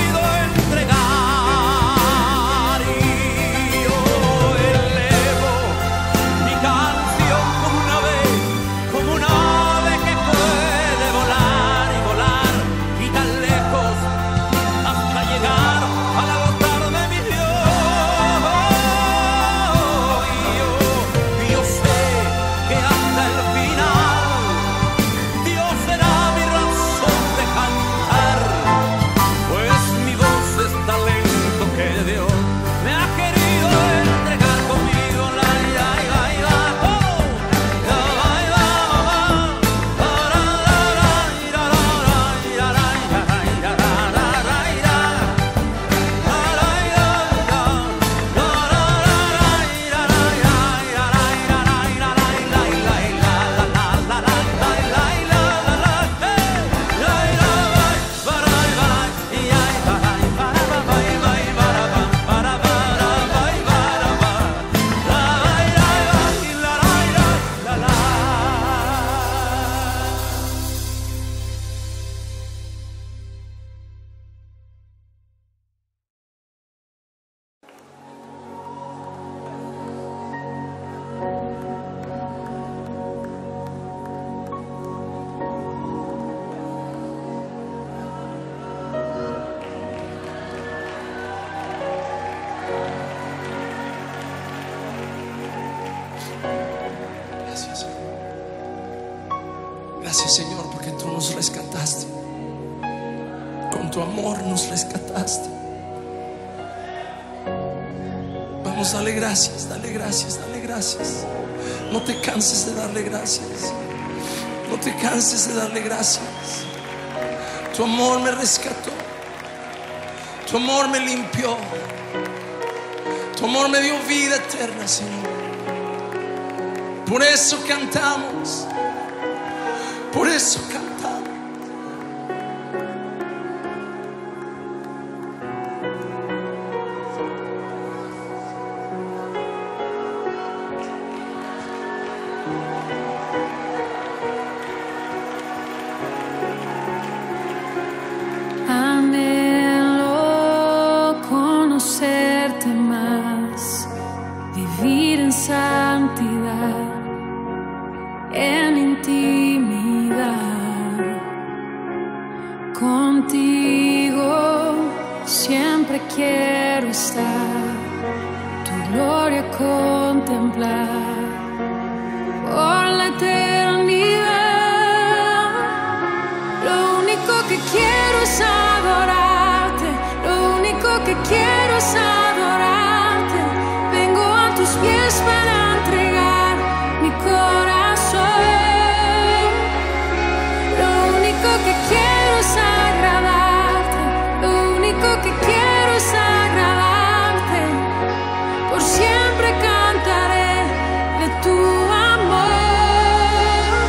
que tú nos rescataste. Con tu amor nos rescataste. Vamos, dale gracias, dale gracias, dale gracias. No te canses de darle gracias. No te canses de darle gracias. Tu amor me rescató. Tu amor me limpió. Tu amor me dio vida eterna, Señor. Por eso cantamos. Por eso cantamos. Anhelo conocerte más, vivir en santidad, en intimidad. Contigo siempre quiero estar, tu gloria contemplar por la eternidad. Lo único que quiero es adorarte, lo único que quiero es adorarte. Vengo a tus pies para entregar mi corazón. Lo único que quiero es agradarte, lo único que quiero es agradarte. Por siempre cantaré de tu amor,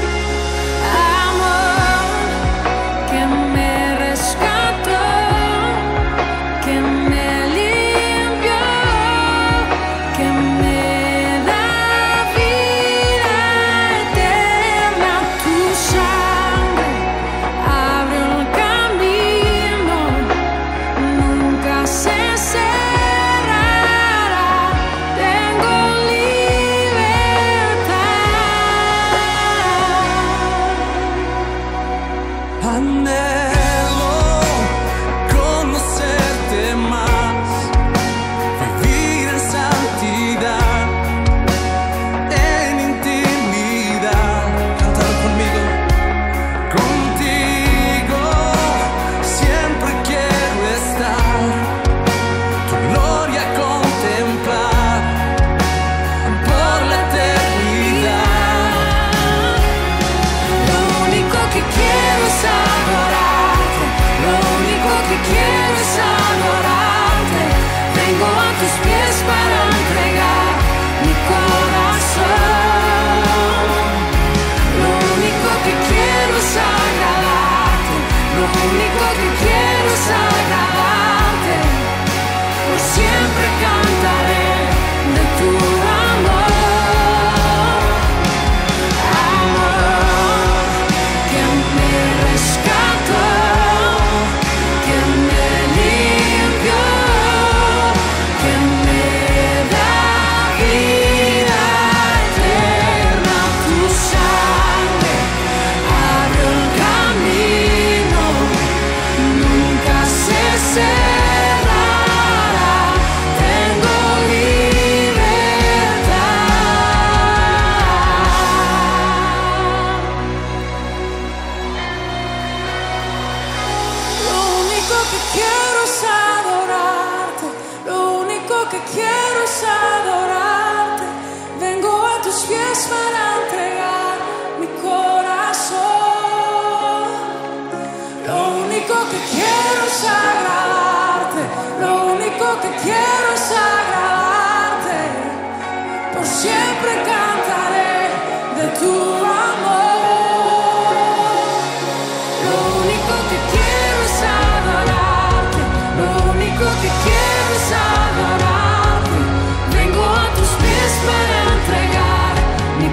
amor que me rescató, que me limpió, que me da vida eterna. Tu sangre abre el camino, nunca se cerrará. Tengo libertad. Anhelo conocerte más, vivir en santidad, en intimidad. Cántalo conmigo. Contigo siempre quiero estar, tu gloria contemplar por la eternidad. Lo único que quiero es adorarte, lo único que quiero es adorarte. Vengo a tus pies para entregar mi corazón. Lo único que quiero es agradarte, lo único que quiero es agradarte. Por siempre cantaré de tu amor, amor que me rescató, que me limpió, que me da vida eterna. Tu sangre abrió el camino, nunca se cerrará. Tengo libertad. Lo único que quiero es adorarte, lo único que quiero es adorarte. Vengo a tus pies para entregar mi corazón. Lo único que quiero es agradarte, lo único que quiero es agradarte. Por siempre cantaré de tu amor. Lo único que quiero es adorarte, lo único que quiero es adorarte. Vengo a tus pies para entregar mi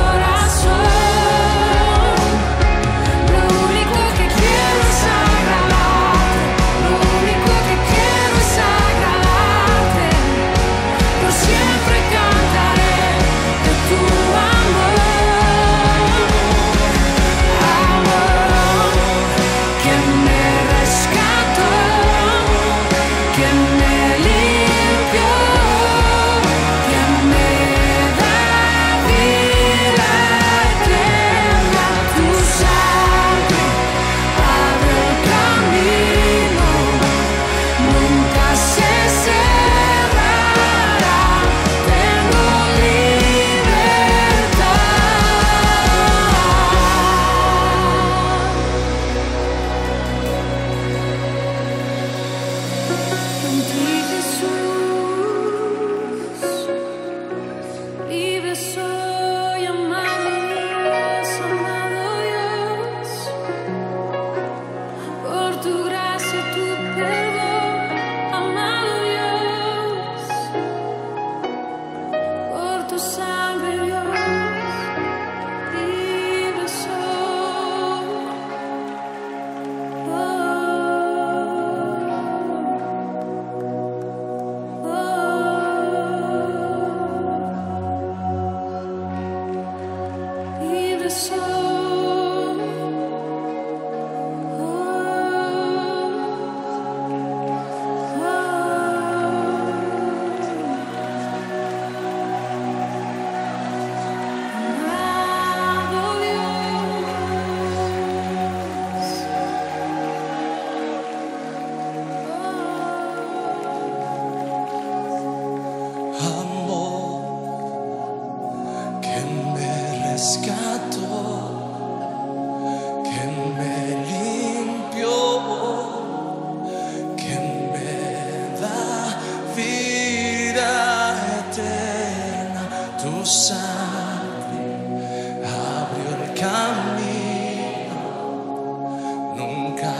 corazón. Lo único que quiero es agradarte, lo único que quiero es agradarte. Por siempre cantaré de tu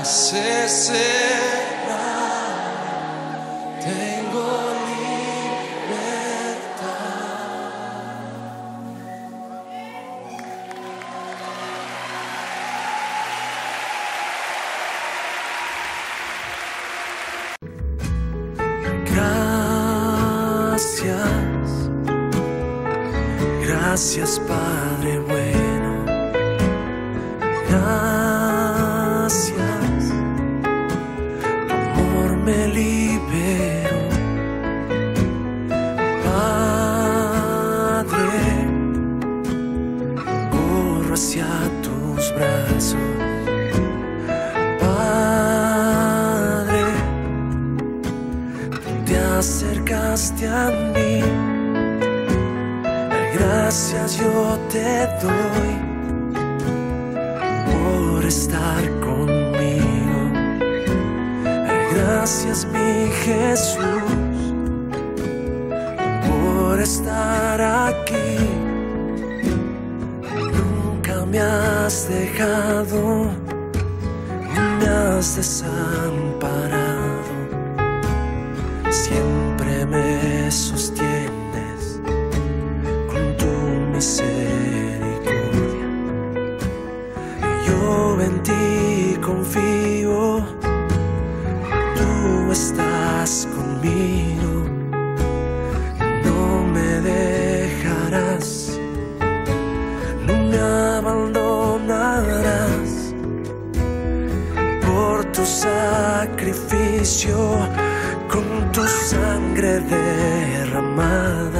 hace cenar, tengo gracias, Padre bueno, gracias, tu amor me liberó, Padre, corro hacia tus brazos, Padre, tú te acercaste a mí. Gracias yo te doy por estar conmigo. Gracias mi Jesús por estar aquí. Nunca me has dejado, me has desamparado. Siempre me sostienes misericordia. Yo en ti confío, tú estás conmigo, no me dejarás, no me abandonarás. Por tu sacrificio, con tu sangre derramada,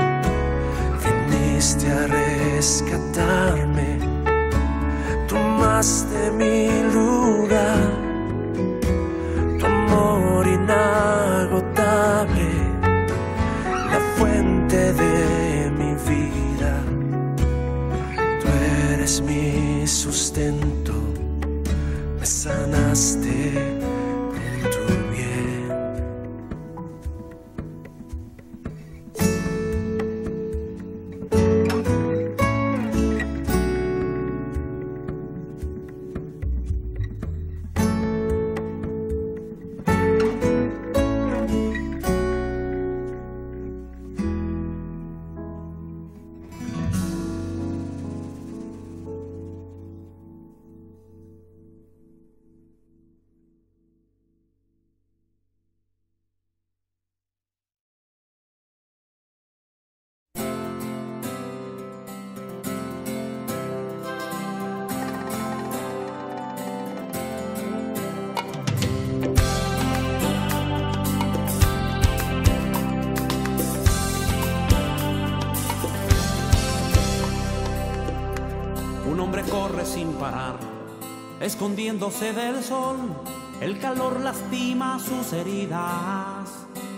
viniste a rescatarme, tomaste mi lugar, tu amor inagotable, la fuente de mi vida. Tú eres mi sustento, me sanaste con tu bien. Corre sin parar, escondiéndose del sol, el calor lastima sus heridas.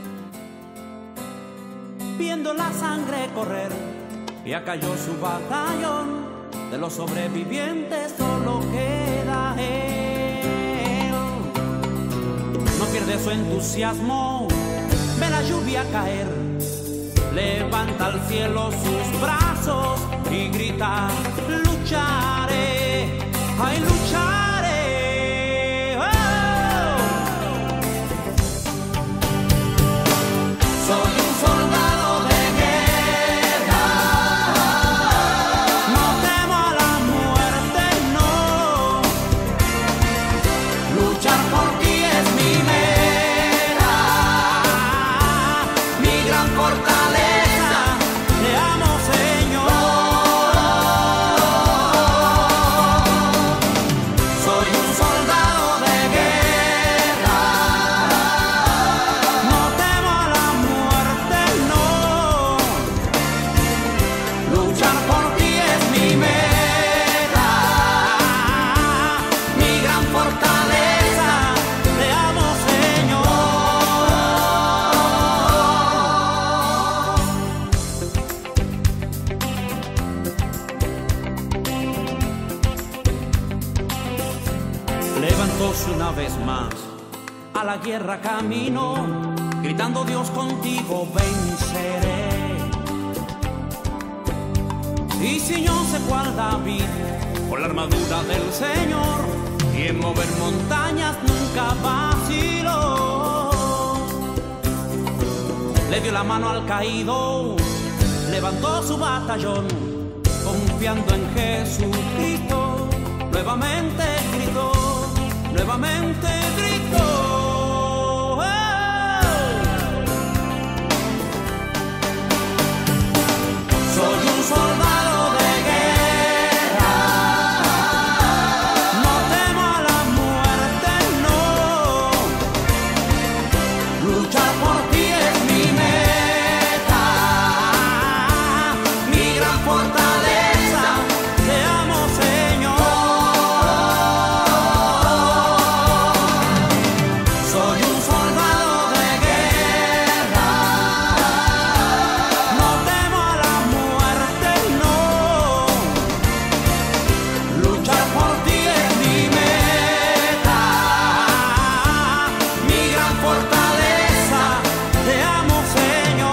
Viendo la sangre correr, ya cayó su batallón, de los sobrevivientes solo queda él. No pierde su entusiasmo, ve la lluvia caer, levanta al cielo sus brazos y grita: lucharé, ay lucharé. Oh. Soy un soldado de guerra, no temo a la muerte, no. Luchar por ti es mi meta, mi gran fortaleza. Te amo, Señor. Levantóse una vez más, a la guerra camino, gritando: Dios contigo venceré. Y ciñóse cual David con la armadura del Señor, y y en mover montañas nunca vaciló. Le dio la mano al caído, levantó su batallón, confiando en Jesucristo. Nuevamente gritó, nuevamente gritó. Soy un soldado de guerra, no temo a la muerte, no. Luchar por ti es mi meta, mi gran fortaleza. Te amo, Señor. Soy un soldado de guerra, no temo a la muerte, no. Luchar por ti es mi meta, mi gran fortaleza. Te amo, Señor.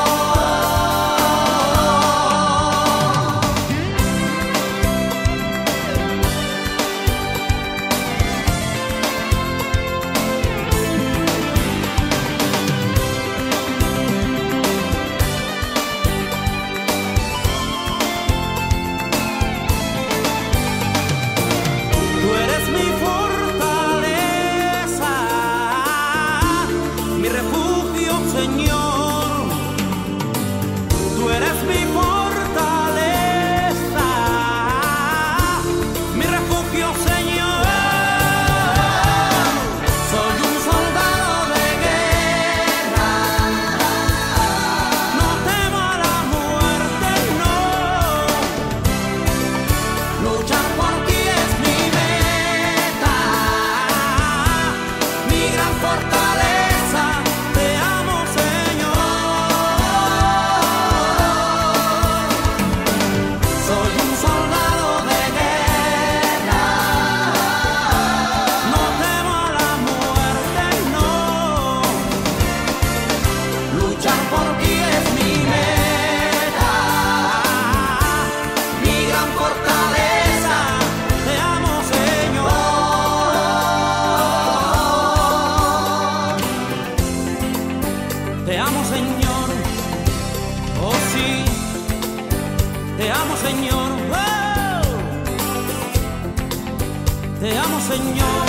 Tú eres mi fortaleza, mi refugio, Señor. Tú eres mi fortaleza, mi refugio, Señor. Soy un soldado de guerra, no temo a la muerte, no. Luchar por ti es mi meta, mi gran fortaleza. Te amo, Señor. Soy un soldado de guerra, no temo a la muerte, no. Luchar por ti es mi meta, mi gran fortaleza. Te amo, Señor. Te amo, Señor. Oh, sí. Te amo, Señor. ¡Oh! Te amo, Señor.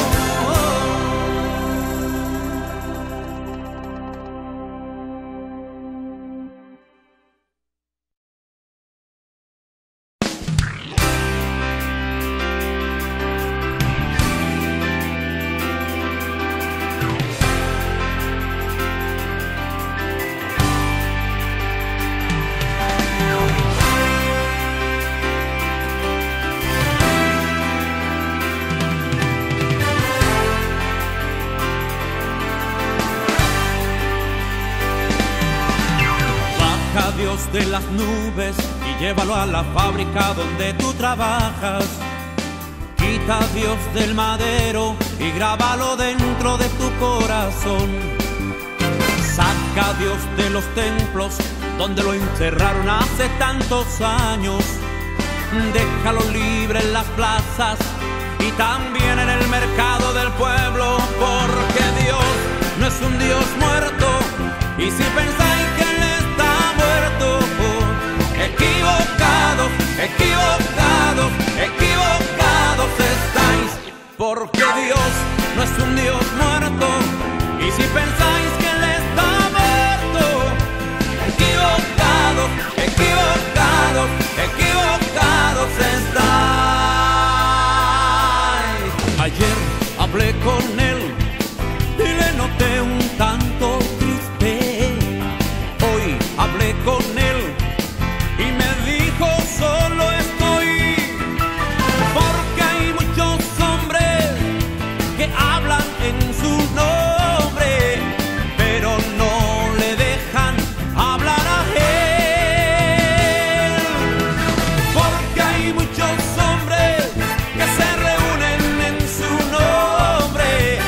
Baja, Dios de las nubes, y llévalo a la fábrica donde tú trabajas. Quita, Dios del madero, y grábalo dentro de tu corazón. Saca, Dios de los templos donde lo encerraron hace tantos años. Déjalo libre en las plazas y también en el mercado del pueblo, porque Dios no es un Dios muerto. Y si pensáis que Él está muerto, equivocados, equivocados, equivocados estáis, porque Dios no es un Dios muerto. Y si pensáis que Él está muerto, equivocados, equivocados, equivocados estáis. Ayer hablé con Él y le noté un tanto triste. Hoy hablé con Él y me dijo: solo estoy, porque hay muchos hombres que hablan en su nombre, pero no le dejan hablar a Él. Porque hay muchos hombres que se reúnen en su nombre,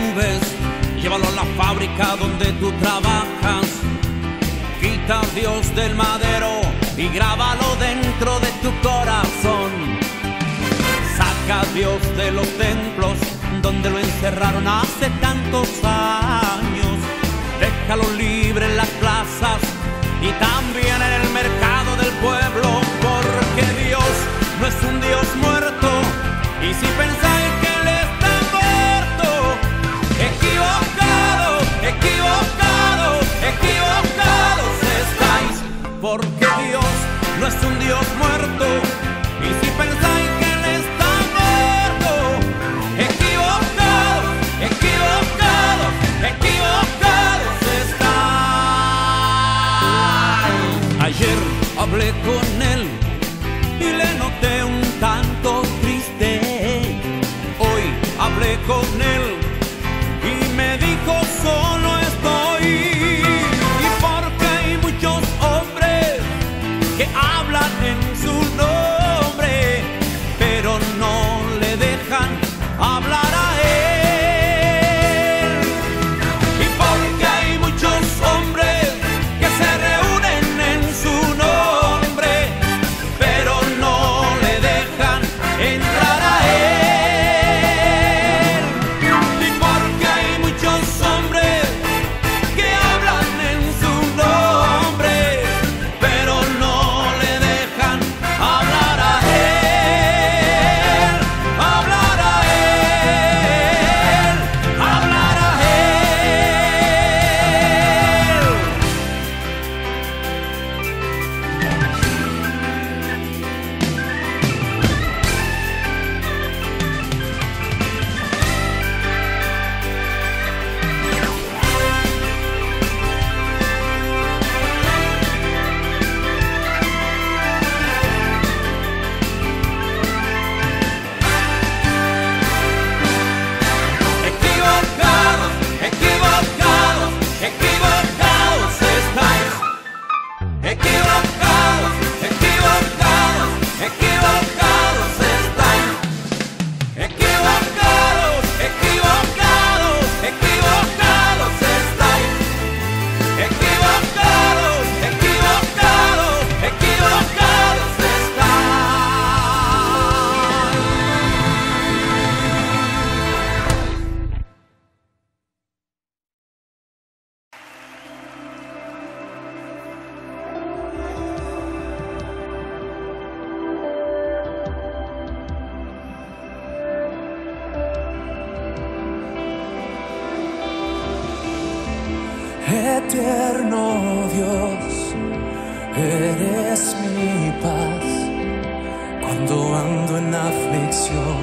nubes, llévalo a la fábrica donde tú trabajas. Quita a Dios del madero y grábalo dentro de tu corazón. Saca a Dios de los templos donde lo encerraron hace tantos años. Déjalo libre en las plazas y también en el mercado del pueblo, porque Dios no es un Dios muerto. Y si pensáis que Él está muerto, equivocados, equivocados, equivocados estáis, porque Dios no es un Dios muerto. Y si pensáis que Él está muerto, equivocados, equivocados, equivocados estáis. Ayer hablé con Él y le noté un tanto triste. Hoy hablé con Él y me dijo solo estoy. Y porque hay muchos hombres que hablan en su nombre, pero no le dejan hablar a Él. Y porque hay muchos hombres que se reúnen en su nombre, pero no le dejan entrar a Él. Y porque hay muchos hombres que hablan en su nombre, pero no le dejan hablar a Él, hablar a Él, hablar a Él. Equivocados, equivocados, equivocados estáis. Equivocados, equivocados, equivocados estáis. Equivocados, equivocados, equivocados estáis. Equivocados, equivocados, equivocados estáis. Eterno Dios, eres mi paz cuando ando en aflicción.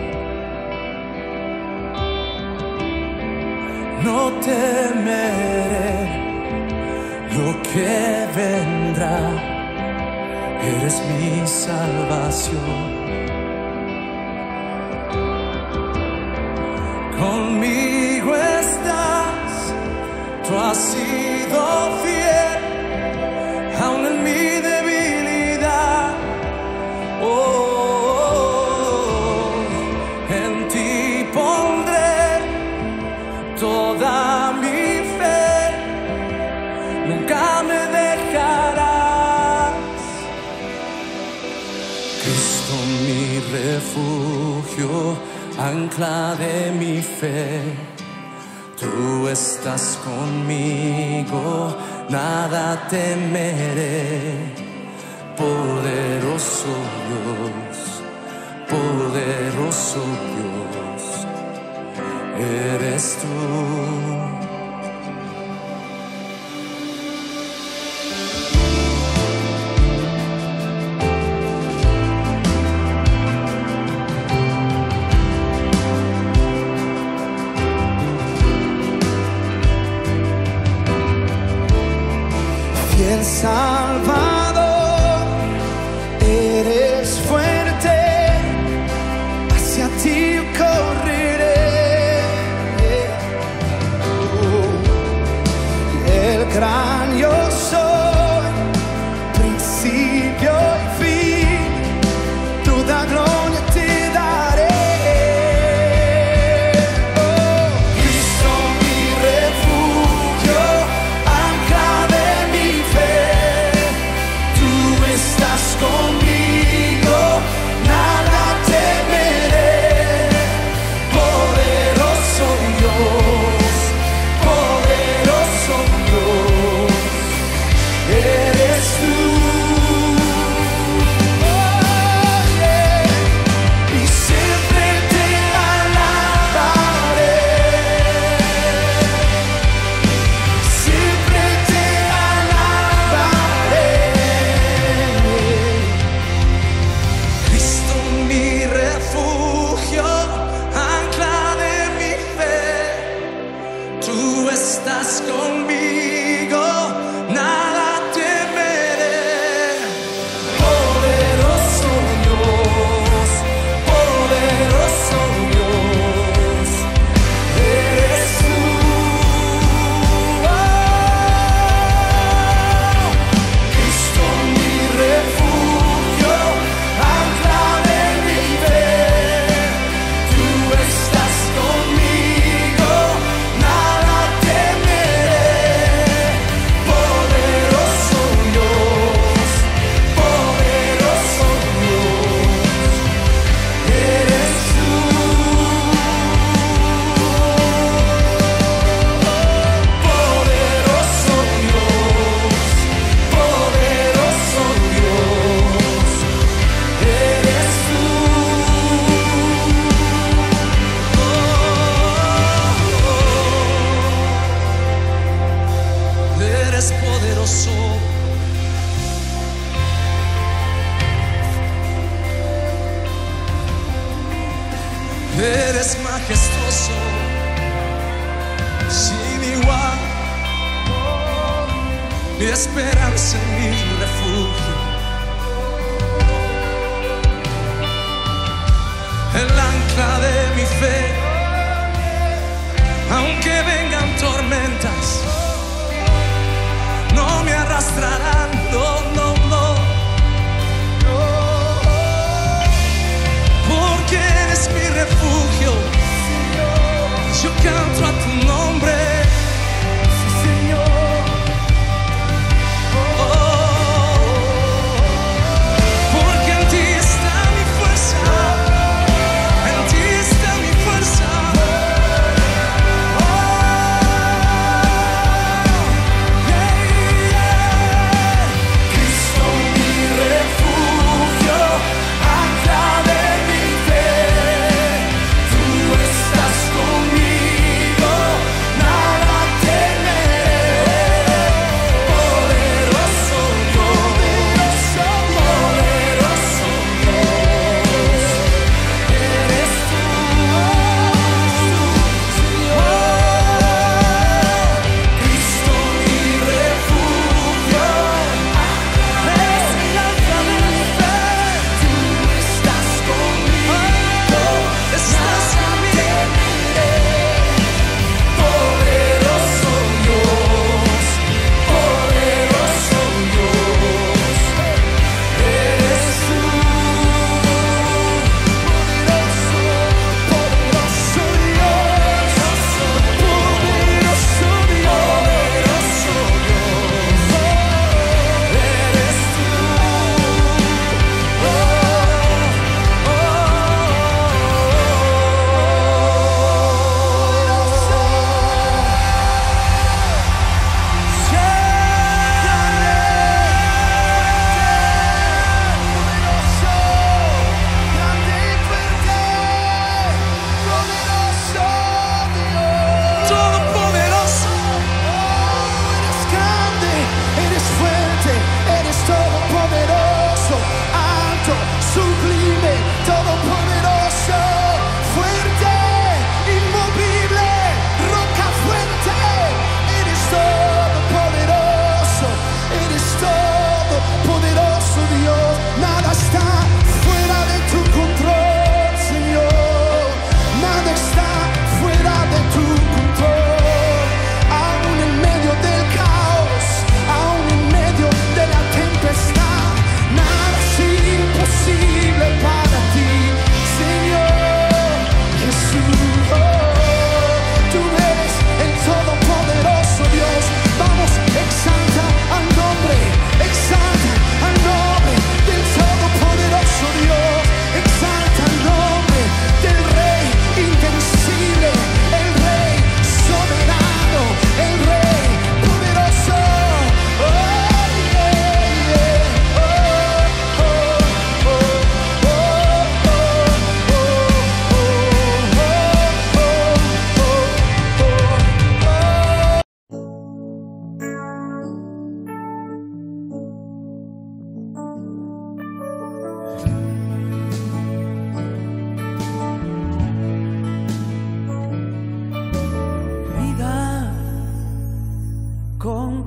No temeré lo que vendrá, eres mi salvación. Conmigo estás, tú has sido fiel, aun en mi debilidad. Oh, en ti pondré toda mi fe, nunca me dejarás. Cristo mi refugio, ancla de mi fe. Tú estás conmigo, nada temeré. Poderoso Dios, poderoso Dios, eres tú. El Salvador, eres fuerte, hacia ti correré. El gran yo soy, principio y fin, toda gloria te daré. Oh, estás conmigo, nada temeré. Poderoso Dios, poderoso Dios, eres tú. Cristo mi refugio, ancla de mi fe, tú estás conmigo, nada temeré. Poderoso Dios, poderoso Dios, eres tú. Poderoso Dios, poderoso Dios, eres tú. Eres poderoso. Eres majestuoso, sin igual, mi esperanza y mi refugio, el ancla de mi fe. Aunque vengan tormentas, no me arrastrarán, no, no, no, porque eres mi refugio. Yo canto a tu nombre, sí, Señor. Porque en ti está mi fuerza, en ti está mi fuerza. Cristo mi refugio, ancla de mi fe, tú estás conmigo,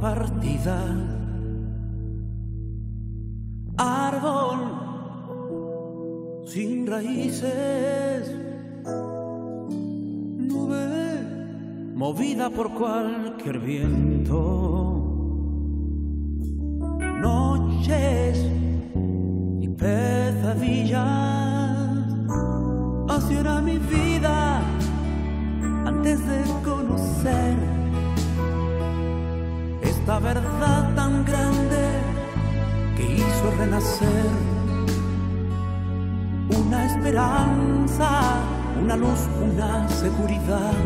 partida. Árbol sin raíces, nube movida por cualquier viento, noches y pesadillas. Así era mi vida antes de conocer esta verdad tan grande que hizo renacer una esperanza, una luz, una seguridad,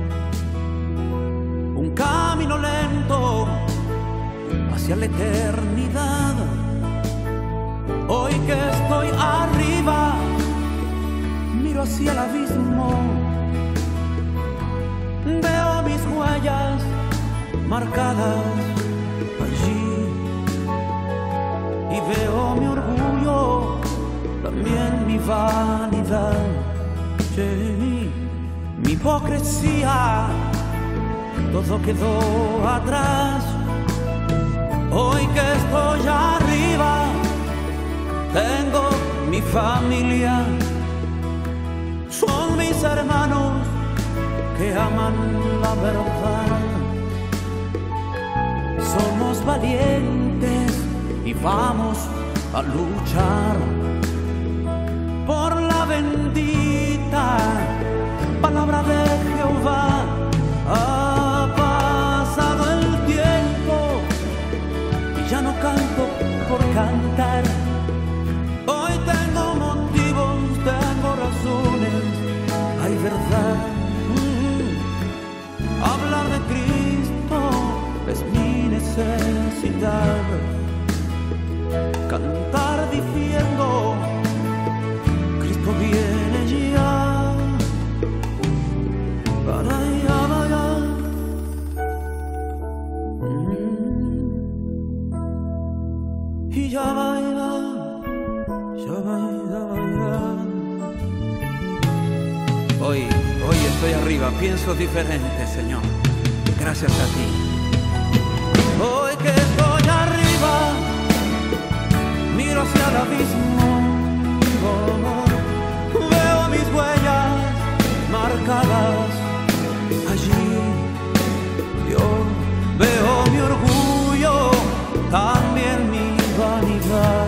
un camino lento hacia la eternidad. Hoy que estoy arriba, miro hacia el abismo, veo mis huellas marcadas allí y veo mi orgullo, también mi vanidad, sí, mi hipocresía, todo quedó atrás. Hoy que estoy arriba, tengo mi familia, son mis hermanos que aman la verdad. Somos valientes y vamos a luchar por la bendita palabra de Jehová. Ha pasado el tiempo y ya no canto por cantar. Hoy tengo motivos, tengo razones, hay verdad. Hablar de Cristo es mi necesidad. Cantar diciendo Cristo viene ya. Para allá, vaya. Y ya baila, ya baila, baila. Hoy estoy arriba, pienso diferente, Señor. Gracias a ti. Hoy que estoy arriba, miro hacia el abismo, veo mis huellas marcadas allí. Yo veo mi orgullo, también mi vanidad,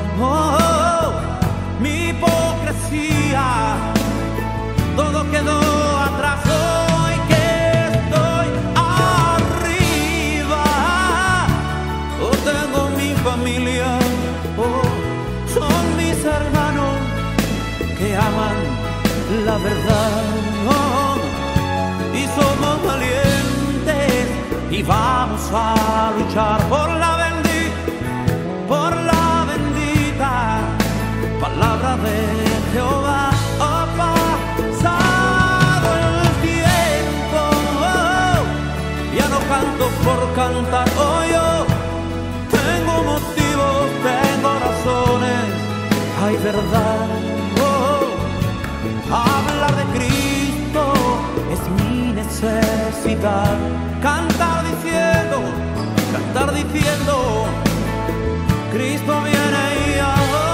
mi hipocresía, todo quedó atrás. Hoy que estoy arriba, tengo mi familia, son mis hermanos que aman la verdad, y somos valientes y vamos a luchar por la bendita palabra de Jehová. Ha pasado el tiempo, ya no canto por cantar. Hoy yo tengo motivos, tengo razones, hay verdad. Hablar de Cristo es mi necesidad. Cantar diciendo Cristo viene ya.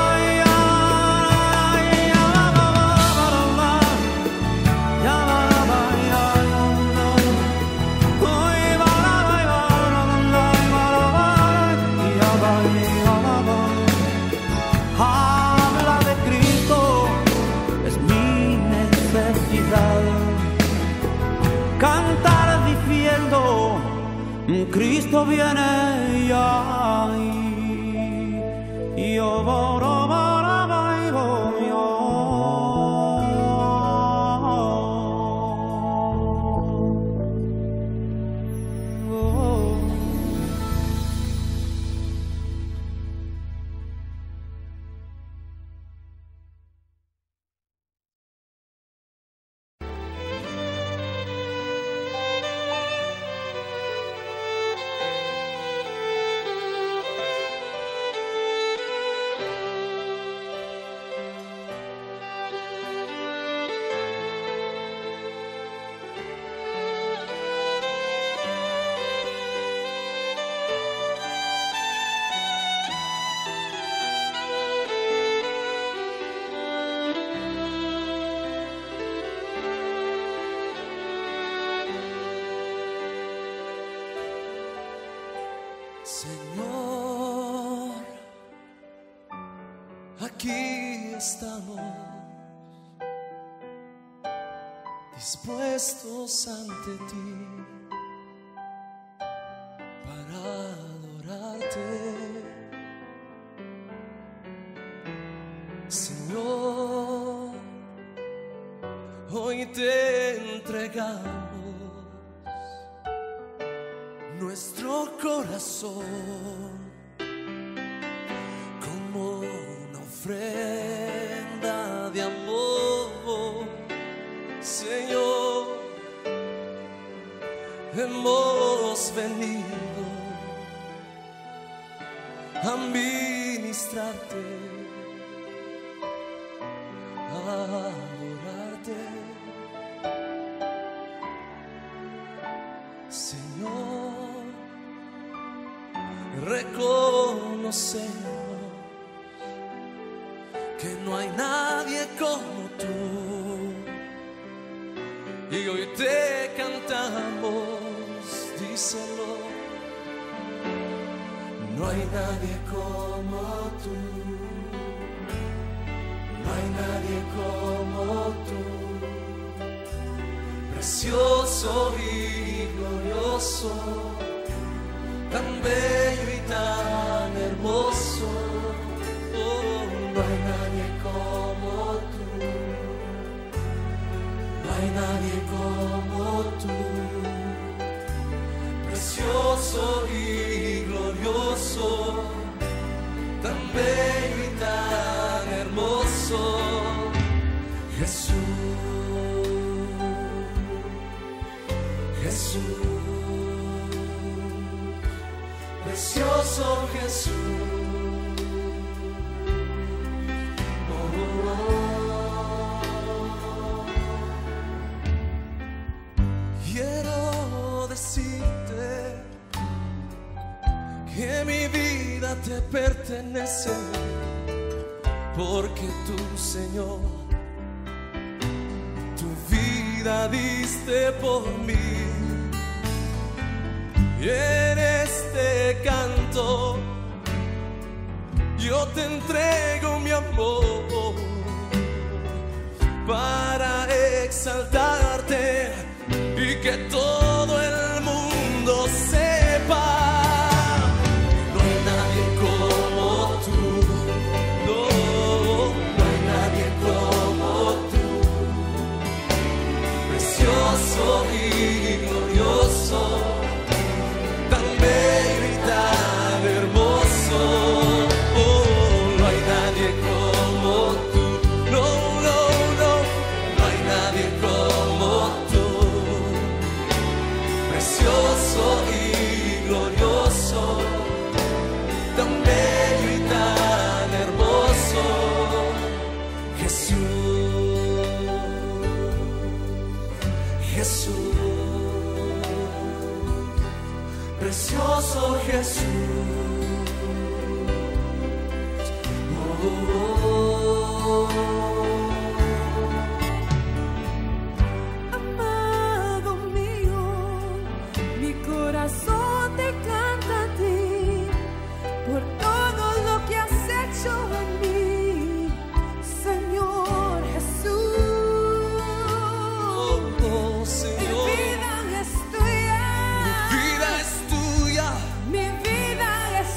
Hablar de Cristo es mi necesidad. Cantar diciendo Cristo viene ya. Señor, aquí estamos, dispuestos ante ti para adorarte. Señor, hoy te entregamos nuestro corazón como una ofrenda de amor. Señor, hemos venido a ministrarte, a adorarte. Señor, reconocemos que no hay nadie como tú, y hoy te cantamos, díselo. No hay nadie como tú, no hay nadie como tú, precioso y glorioso, tan bello y tan hermoso. Oh, no hay nadie como tú, no hay nadie como tú, precioso y glorioso, tan bello y tan hermoso. Jesús, Jesús, precioso Jesús. Quiero decirte que mi vida te pertenece, porque tú, Señor, tu vida diste por mí. Y en este canto yo te entrego mi amor para exaltarte y que todo el mundo sepa. No hay nadie como tú, no, no hay nadie como tú, precioso y glorioso, tan bello y tan hermoso. Oh, no hay nadie como tú, no, no, no, no hay nadie como tú, precioso y glorioso, tan bello y tan hermoso. Jesús, Jesús, precioso Jesús. Oh, oh, oh. Amado mío, mi corazón te canta a ti por todo lo que has hecho en mí, Señor Jesús. Oh, oh, Señor, Mi vida es tuya, mi vida es tuya, mi vida es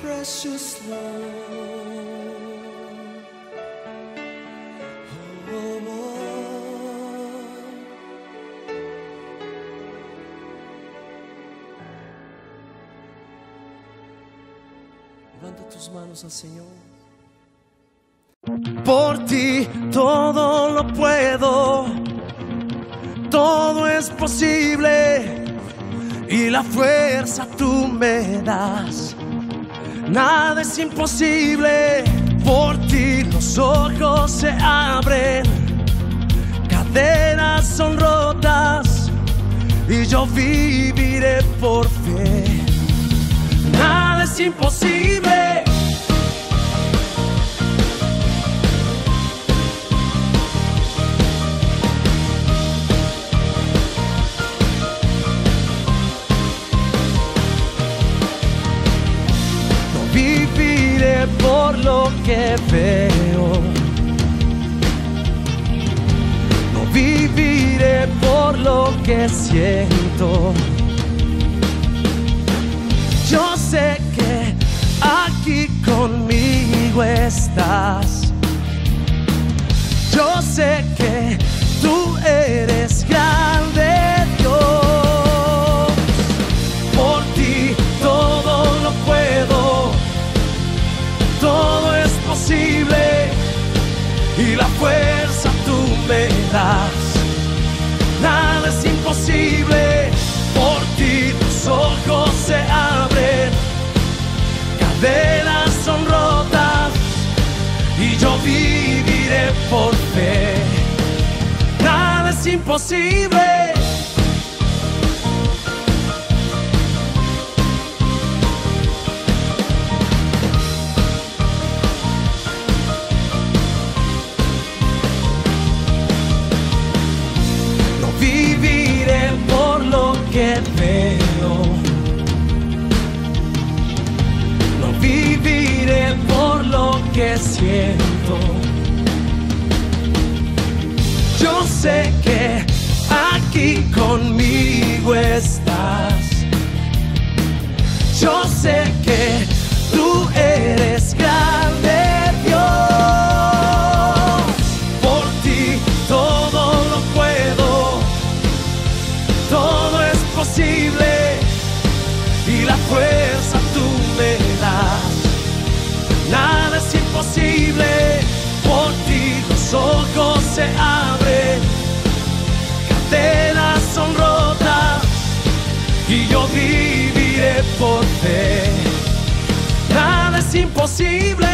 precious Lord. Oh, oh. Levanta tus manos al Señor. Por ti todo lo puedo, todo es posible y la fuerza tú me das. Nada es imposible, por ti los ojos se abren, cadenas son rotas y yo viviré por fe. Nada es imposible. Viviré por lo que veo, no viviré por lo que siento. Yo sé que aquí conmigo estás. Yo sé que tú eres grande, Dios. Por ti todo lo puedo, todo es posible y la fuerza tú me das. Nada es imposible, por ti tus ojos se abren, cadenas son rotas y yo viviré por fe. Nada es imposible. Viviré por lo que veo, no viviré por lo que siento. Yo sé que aquí conmigo estás. Yo sé que tú eres grande, Dios. Por ti todo lo puedo, todo es posible y la fuerza tú me das. Nada es imposible, por ti los ojos se abren, cadenas son rotas y yo viviré por fe. Nada es imposible.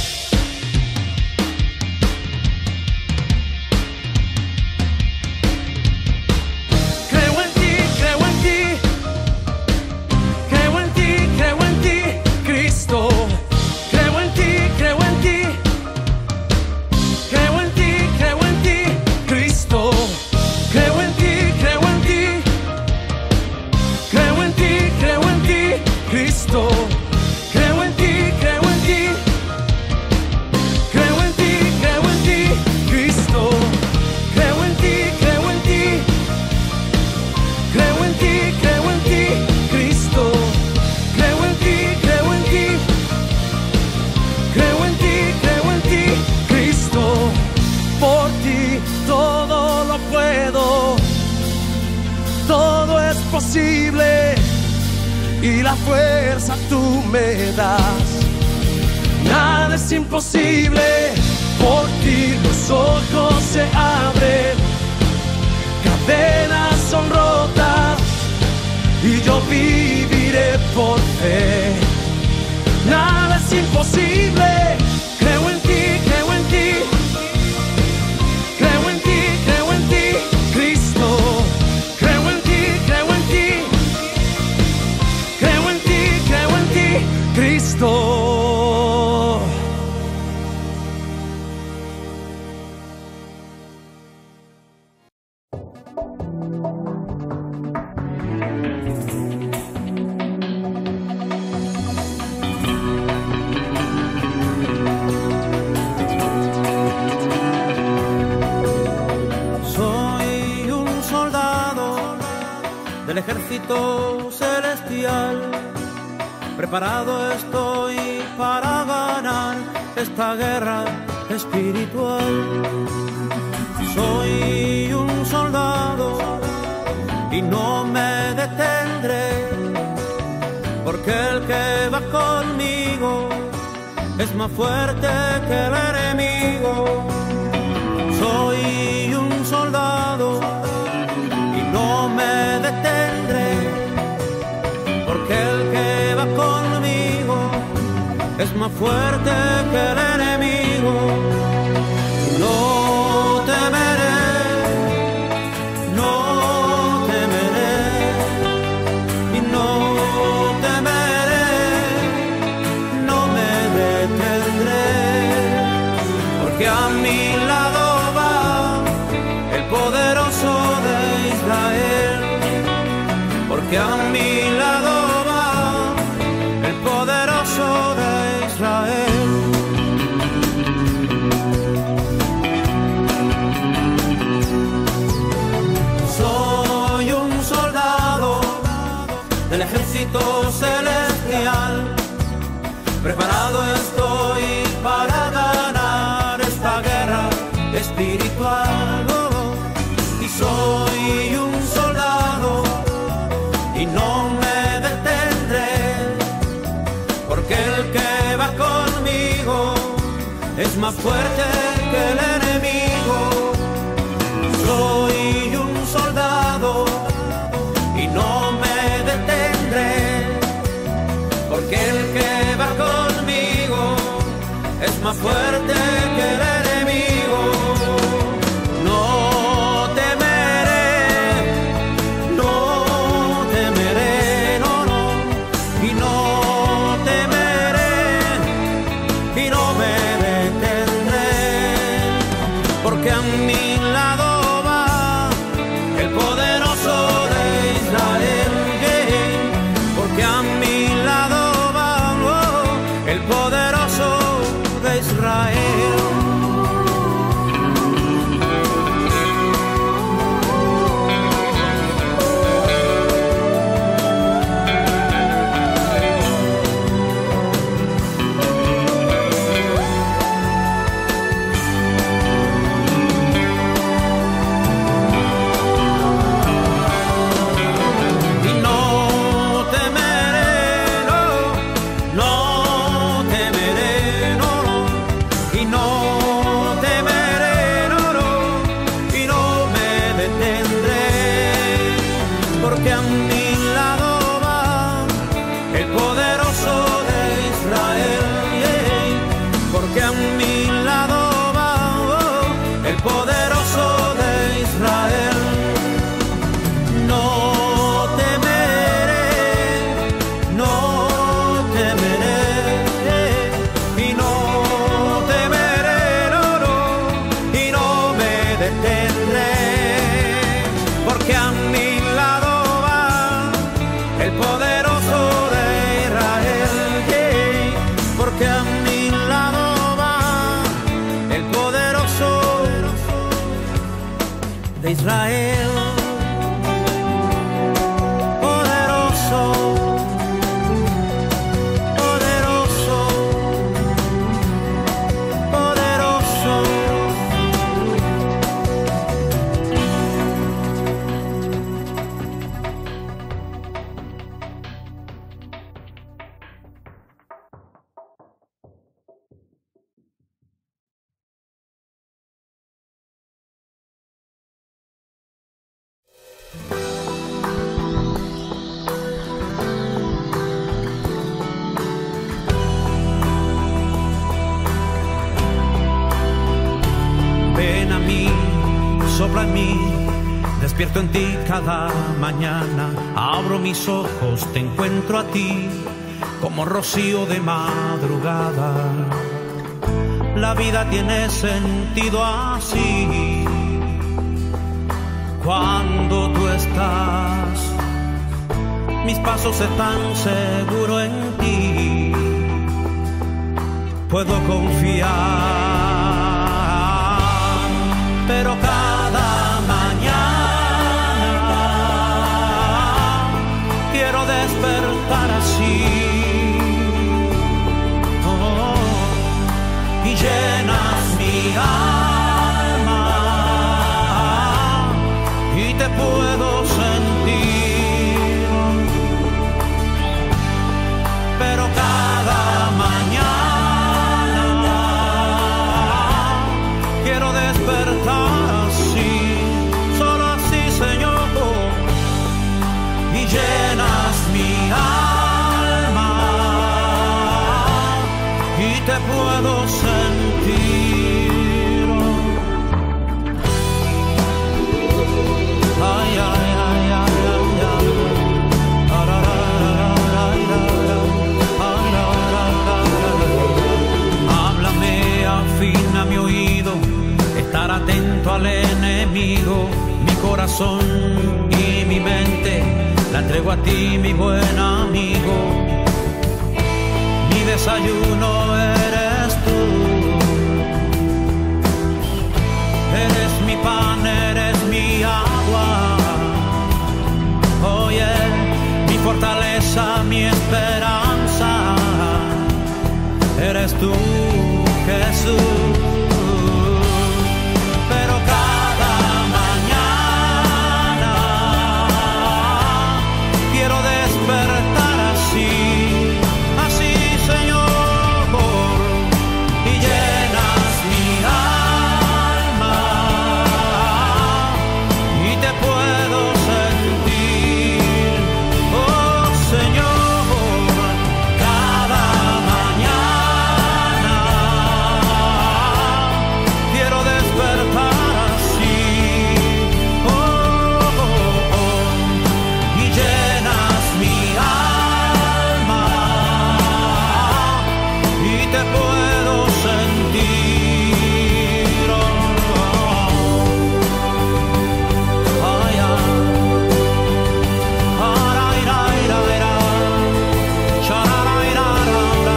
Posible y la fuerza tú me das. Nada es imposible, por ti los ojos se abren, cadenas son rotas y yo viviré por fe. Nada es imposible, creo en ti, creo en ti, creo en ti, creo en ti, Cristo. Cristo. Soy un soldado del ejército celestial, Preparado estoy para ganar esta guerra espiritual. Soy un soldado y no me detendré, porque el que va conmigo es más fuerte que el enemigo. Soy un soldado y no me detendré, porque el que va conmigo es más fuerte que el enemigo. No temeré, no temeré, y no temeré, no me detendré, porque a mi lado va el poderoso de Israel, porque a mi lado va el poderoso de Israel. Soy un soldado del ejército celestial, preparado estoy para ganar esta guerra espiritual. Y soy un soldado y no me detendré, porque el que va conmigo es más fuerte que el enemigo. Soy un soldado y no me detendré, porque el que va conmigo es más fuerte que el enemigo. No temeré, no temeré, no, no, y no temeré, y no me detendré, porque a mi lado va el poderoso de Israel, porque a mi lado va el poderoso de Israel. Y no temeré, no, no temeré, no, no, y no temeré, no, no, y no me detendré, porque a mi lado va el poderoso de Israel, porque a mi lado va el poderoso de Israel. No temeré, no temeré, y no temeré, no, no, y no me detendré, porque a mi lado va el poderoso de Israel, porque a mi lado va el poderoso de Israel. Poderoso, poderoso, poderoso. Ven a mí, sopla en mí, despierto en ti cada mañana. Abro mis ojos, te encuentro a ti, como rocío de madrugada. La vida tiene sentido así, cuando tú estás. Mis pasos están seguros en ti, puedo confiar, pero cada mañana quiero despertar así, puedo sentir, pero cada mañana quiero despertar así, solo así, Señor, y llenas mi alma y te puedo sentir. Ay, ay, ay, ay, ay, ay. Háblame, afina mi oído, estar atento al enemigo, mi corazón y mi mente la entrego a ti, mi buen amigo. Mi desayuno eres tú, eres mi pan, eres mi agua. Oye, mi fortaleza, mi esperanza, eres tú, Jesús. Pero cada mañana quiero despertar así, así, Señor, y llenas mi alma y te puedo sentir, oh Señor, cada mañana quiero despertar así, y llenas mi alma y te puedo sentir. Ay, ay, ay, ay, ay, ay, shararairara,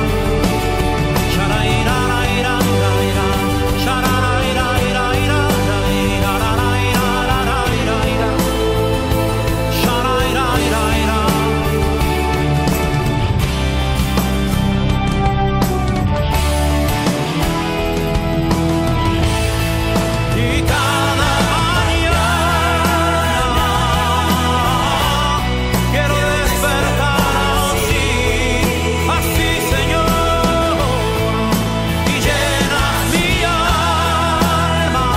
shararairara, shararairara, shararairara. Y cada mañana quiero despertar así, así, Señor, y llenas mi alma,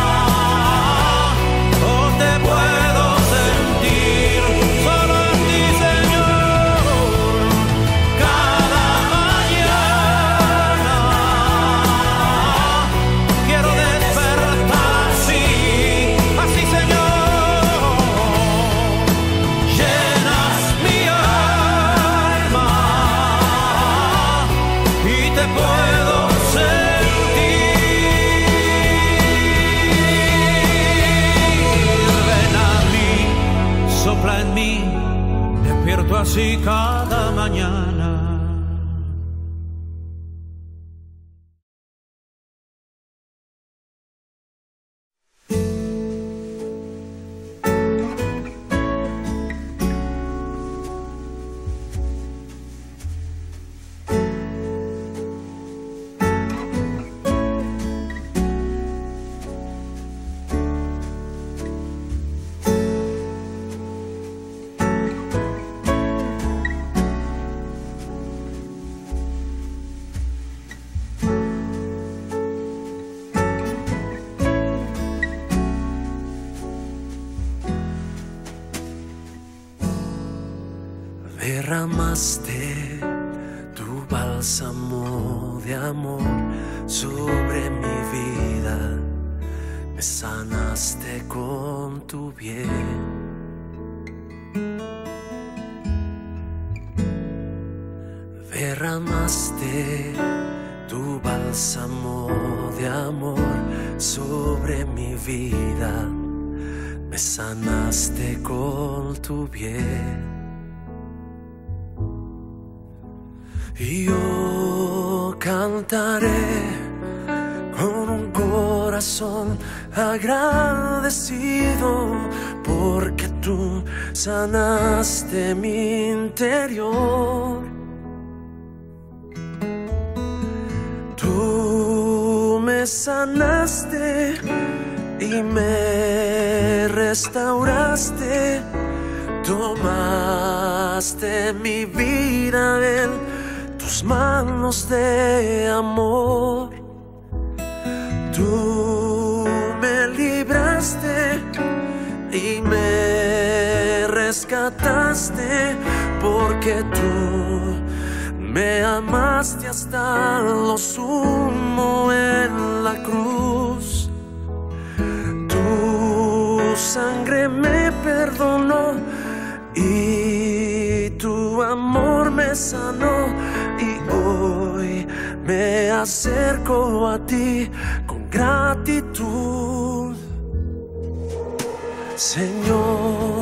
oh, te puedo sentir, solo en ti, Señor, cada mañana quiero despertar así, así, Señor, llenas mi alma y te puedo sentir. Ven a mí, sopla en mí, despierto así cada mañana. Derramaste tu bálsamo de amor sobre mi vida, me sanaste con tu bien. Derramaste tu bálsamo de amor sobre mi vida, me sanaste con tu bien. Y yo cantaré con un corazón agradecido, porque tú sanaste mi interior. Tú me sanaste y me restauraste. Tomaste mi vida en tus manos de amor. Tú me libraste y me rescataste, porque tú me amaste hasta lo sumo en la cruz. Tu sangre me perdonó y tu amor me sanó, y hoy me acerco a ti con gratitud, Señor.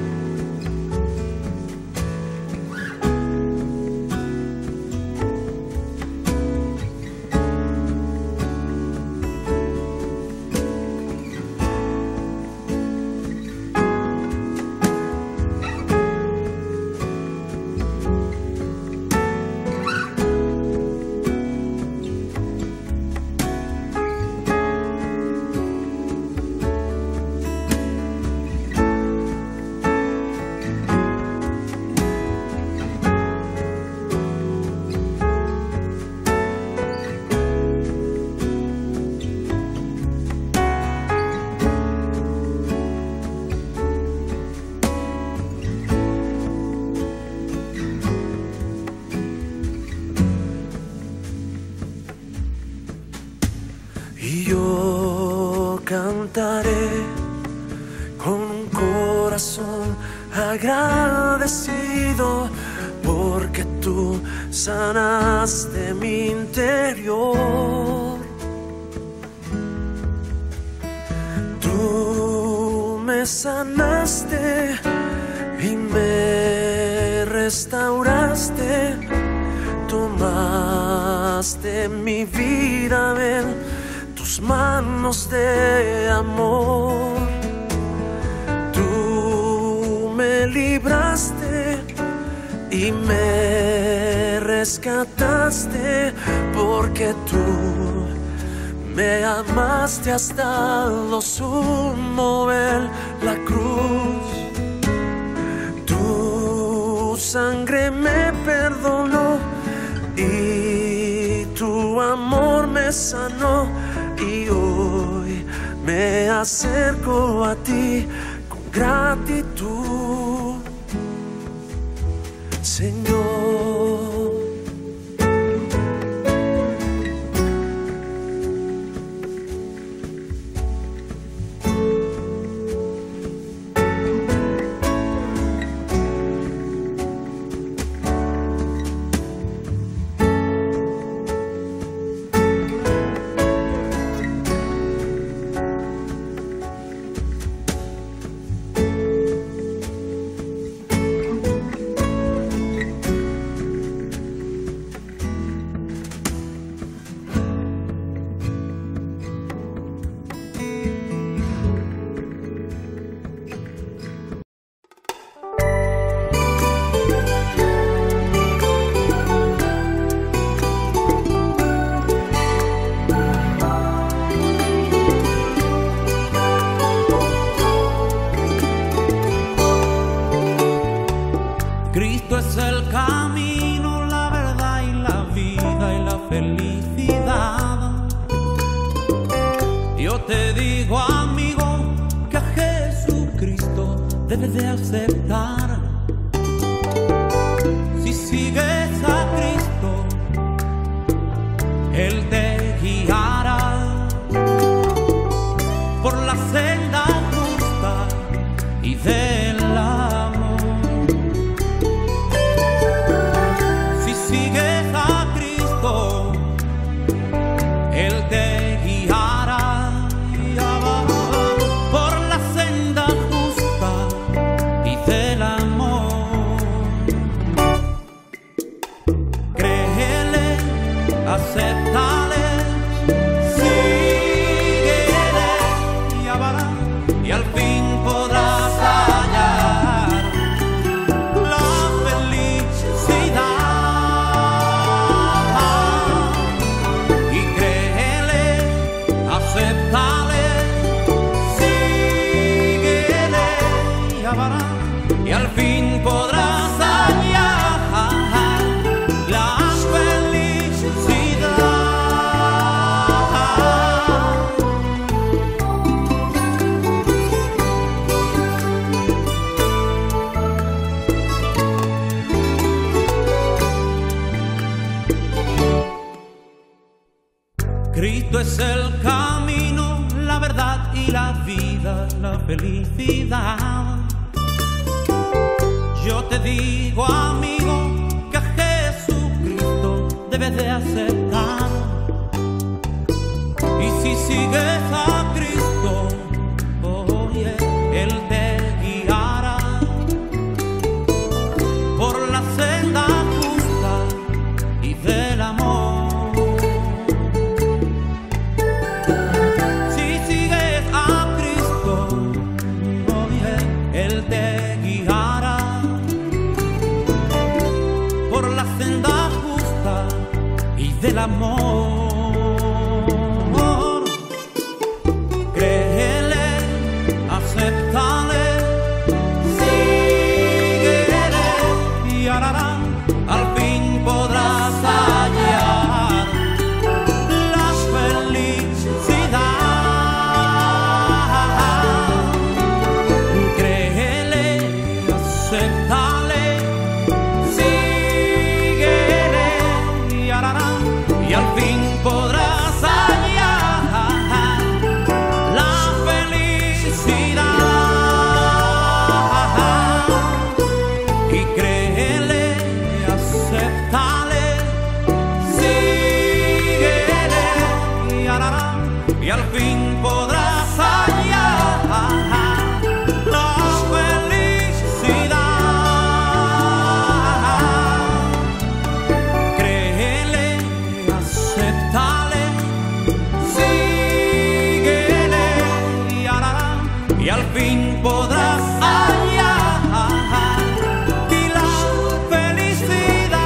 Y yo cantaré con un corazón agradecido, porque tú sanaste mi interior. Tú me sanaste y me restauraste. Tomaste mi vida en tus manos de amor. Tú me libraste y me rescataste, porque tú me amaste hasta lo sumo en la cruz. Tu sangre me perdonó y tu amor me sanó, y hoy me acerco a ti con gratitud, Señor. Cristo es el camino, la verdad y la vida y la felicidad. Yo te digo, amigo, que a Jesucristo debes de aceptar. Si sigues a Cristo, Él te guiará por la senda justa y del amor. Si sigues a Cristo, Él te guiará por la senda justa y del amor. Créele, acéptale. Cristo es el camino, la verdad y la vida, la felicidad. Yo te digo, amigo, que a Jesucristo debes de aceptar. Y si sigues a Cristo, oye, Él te guiará por la senda justa y del amor. Del amor, créele, acéptale, síguele y hará, al fin podrás hallar la felicidad. Créele, acéptale, síguele y hará, y al fin podrás hallar la felicidad. Y créele, acéptale, síguele y hará, y al fin podrás hallar la felicidad. Créele, aceptale, síguele y hará, y al fin podrás hallar y la felicidad.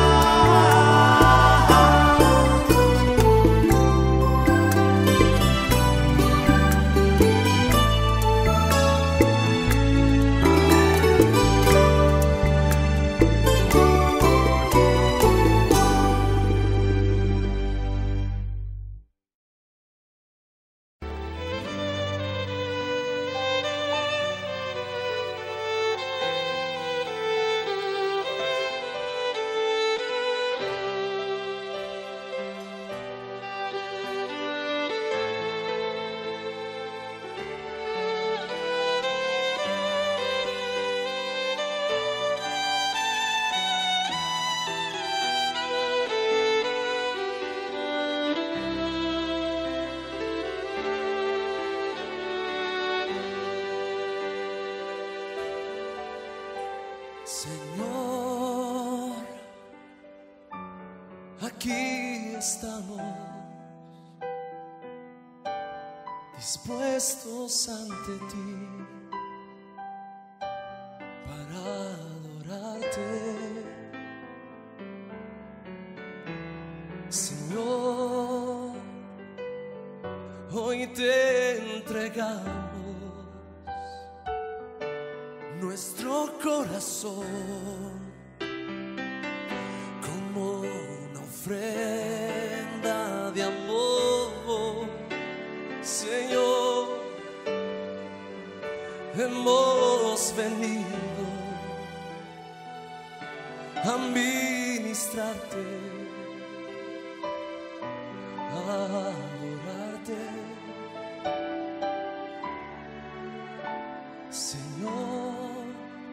Señor, aquí estamos, dispuestos ante ti para adorarte. Señor, hoy te entregamos nuestro corazón como una ofrenda de amor. Señor, hemos venido a ministrarte, a adorarte. Señor,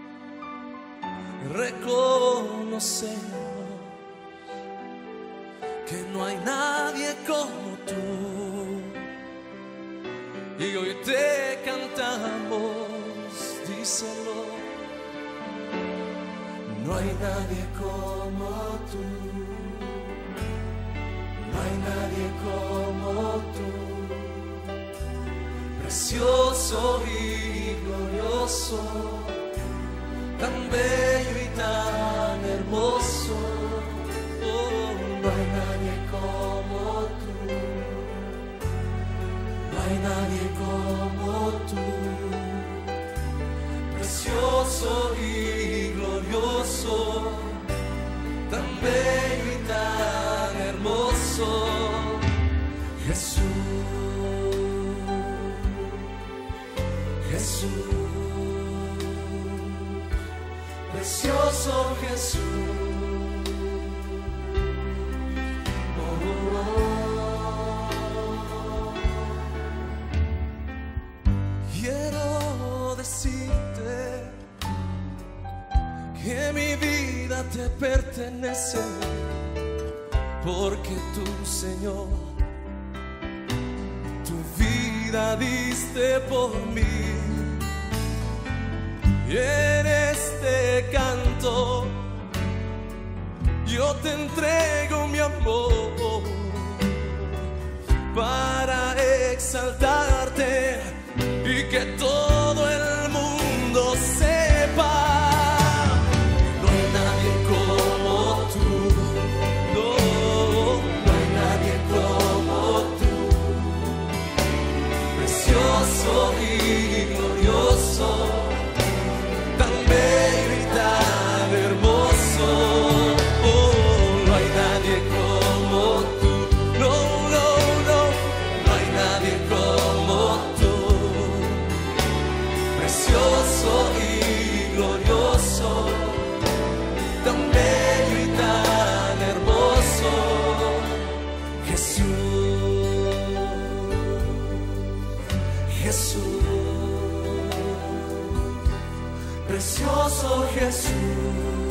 reconocemos que no hay nadie como tú, y hoy te cantamos, díselo. No hay nadie como tú, no hay nadie como tú, precioso y glorioso, tan bello y tan hermoso. Oh, no hay nadie como tú, no hay nadie como tú, precioso y glorioso, tan bello y tan hermoso. Jesús, Jesús, precioso Jesús. Oh, oh, oh. porque tú, Señor, tu vida diste por mí. Y en este canto yo te entrego mi amor para exaltarte y que todo el mundo sepa. No hay nadie como tú, no hay nadie como tú, precioso y glorioso, tan bello y tan hermoso. Oh, no hay nadie como tú, no hay nadie como tú, precioso y glorioso, tan bello y tan hermoso, Jesús, Jesús, precioso Jesús.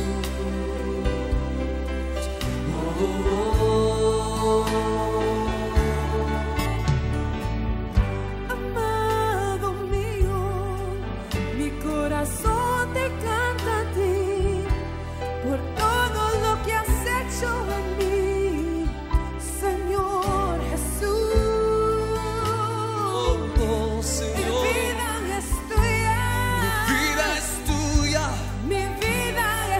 Amado mío, mi corazón te canta a ti por todo lo que has hecho en mí, Señor Jesús. Oh, Mi Señor, vida es tuya, vida es tuya, mi vida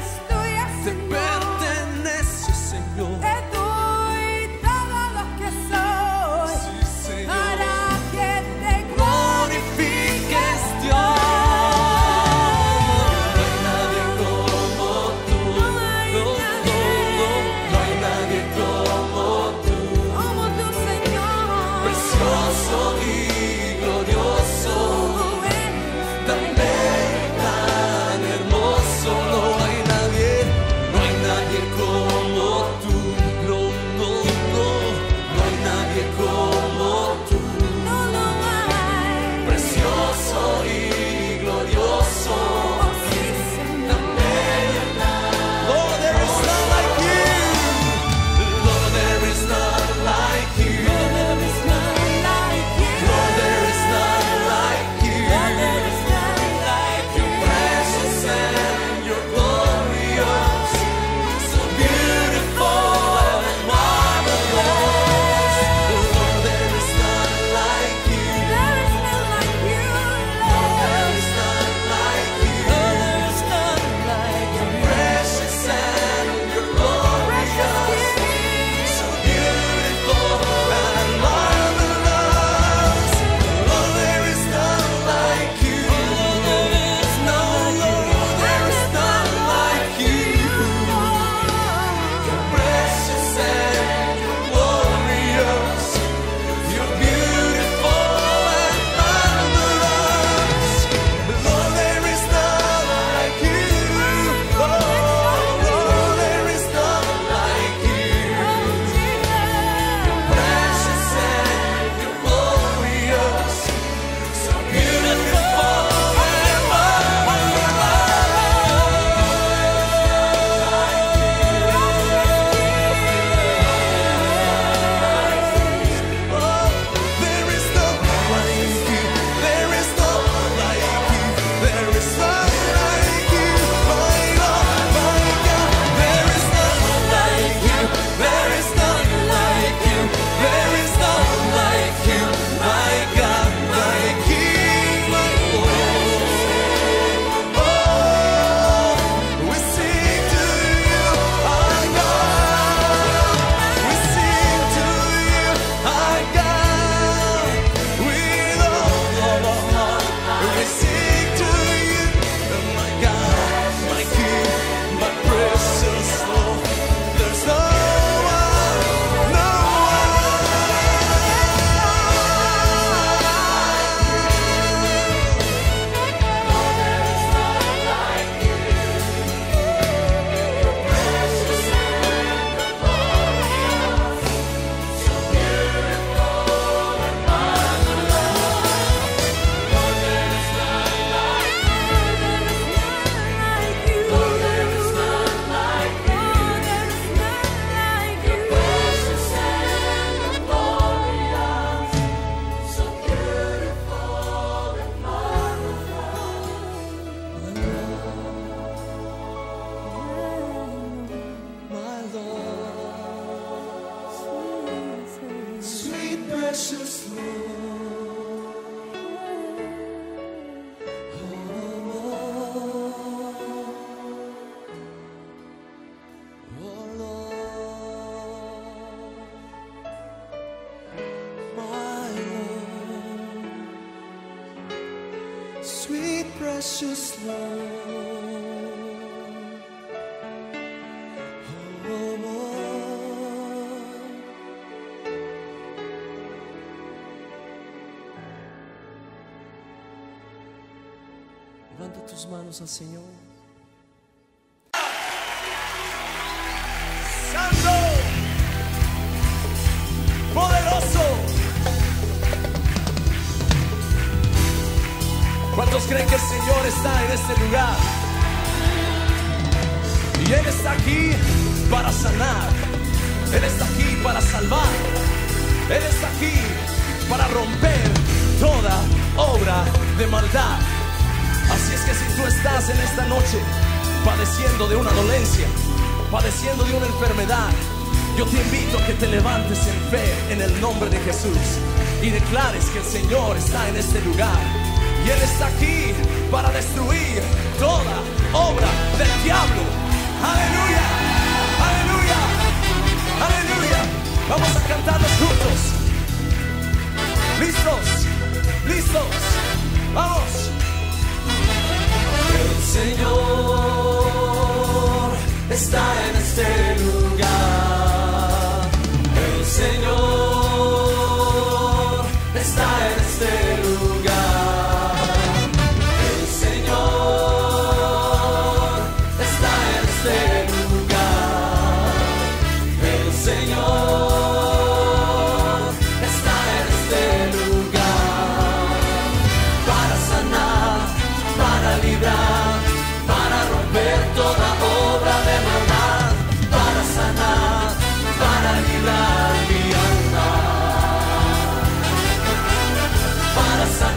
precious Lord. Oh, oh, oh. Levanta tus manos al Señor. Santo, poderoso. ¿Cuántos creen que el Señor está en este lugar? Y Él está aquí para sanar. Él está aquí para salvar. Él está aquí para romper toda obra de maldad. Así es que si tú estás en esta noche padeciendo de una dolencia, padeciendo de una enfermedad, yo te invito a que te levantes en fe en el nombre de Jesús y declares que el Señor está en este lugar y Él está aquí para destruir toda obra del diablo. Aleluya, aleluya, aleluya. Vamos a cantarlos juntos. ¿Listos? ¿Listos? ¡Vamos! El Señor está en este lugar. El Señor está en este lugar. El Señor está en este lugar. El Señor está en este lugar para sanar, para librar, para romper toda obra de maldad, para sanar, para librar mi alma, para sanar.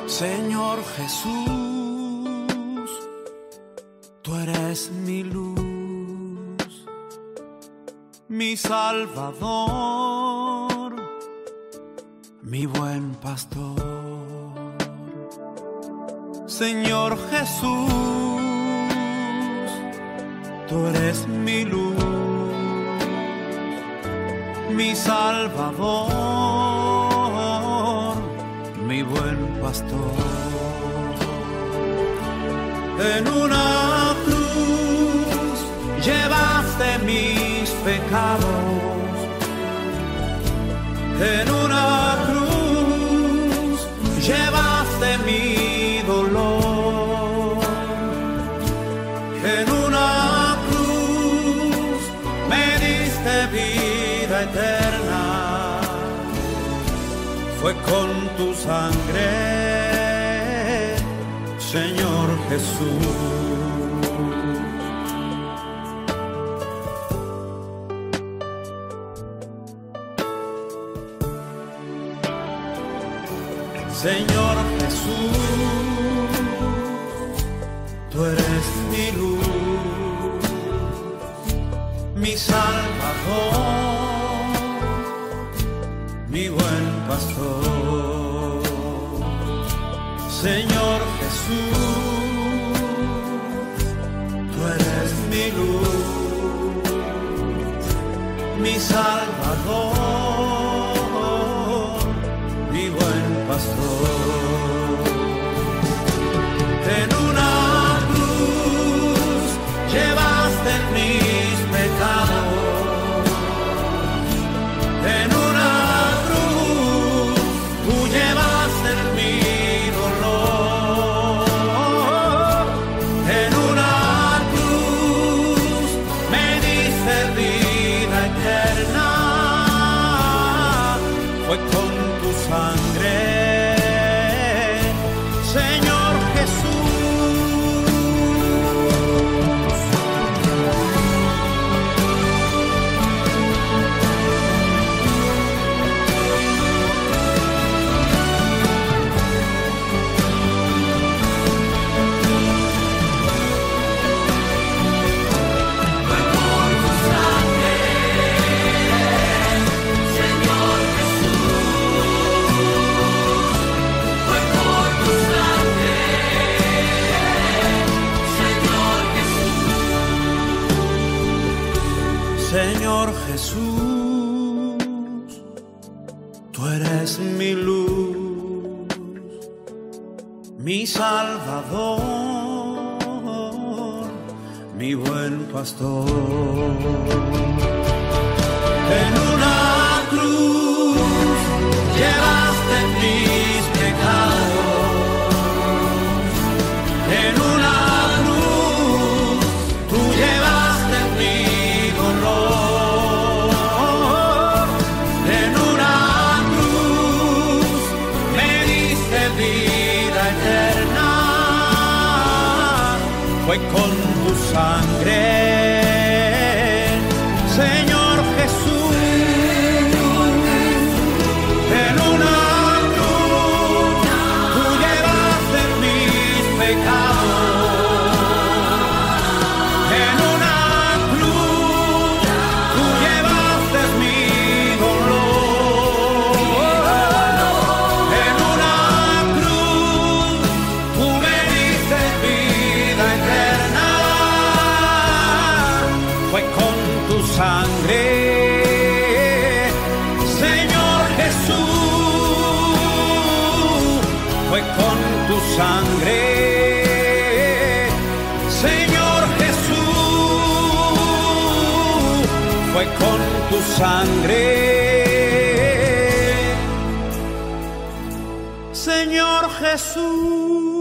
Señor Jesús, tú eres mi luz, mi Salvador, mi buen pastor. Señor Jesús, tú eres mi luz, mi Salvador, mi buen pastor. En una cruz llevaste mis pecados, en una cruz llevaste mi dolor, en una cruz me diste vida eterna. Fue con tu sangre, Señor Jesús. Señor Jesús, tú eres mi luz, mi Salvador, mi buen pastor. Señor Jesús, tú eres mi luz, mi Salvador, mi buen pastor. En una cruz llevaste mis pecados, en una cruz tú llevaste mi dolor, en una cruz me diste vida eterna. Fue con tu sangre, Señor Jesús. Señor Jesús, tú eres mi luz, mi Salvador, mi buen pastor. En una cruz llevaste mis pecados, en una cruz tú llevaste mi dolor, en una cruz me diste vida eterna. Fue con tu sangre, Señor Jesús. En una cruz tú llevaste mis pecados, en una cruz tú llevaste mi dolor, en una cruz tú me diste vida eterna. Fue con tu sangre, Señor Jesús. Fue con tu sangre, Señor Jesús. Fue con tu sangre, Señor Jesús.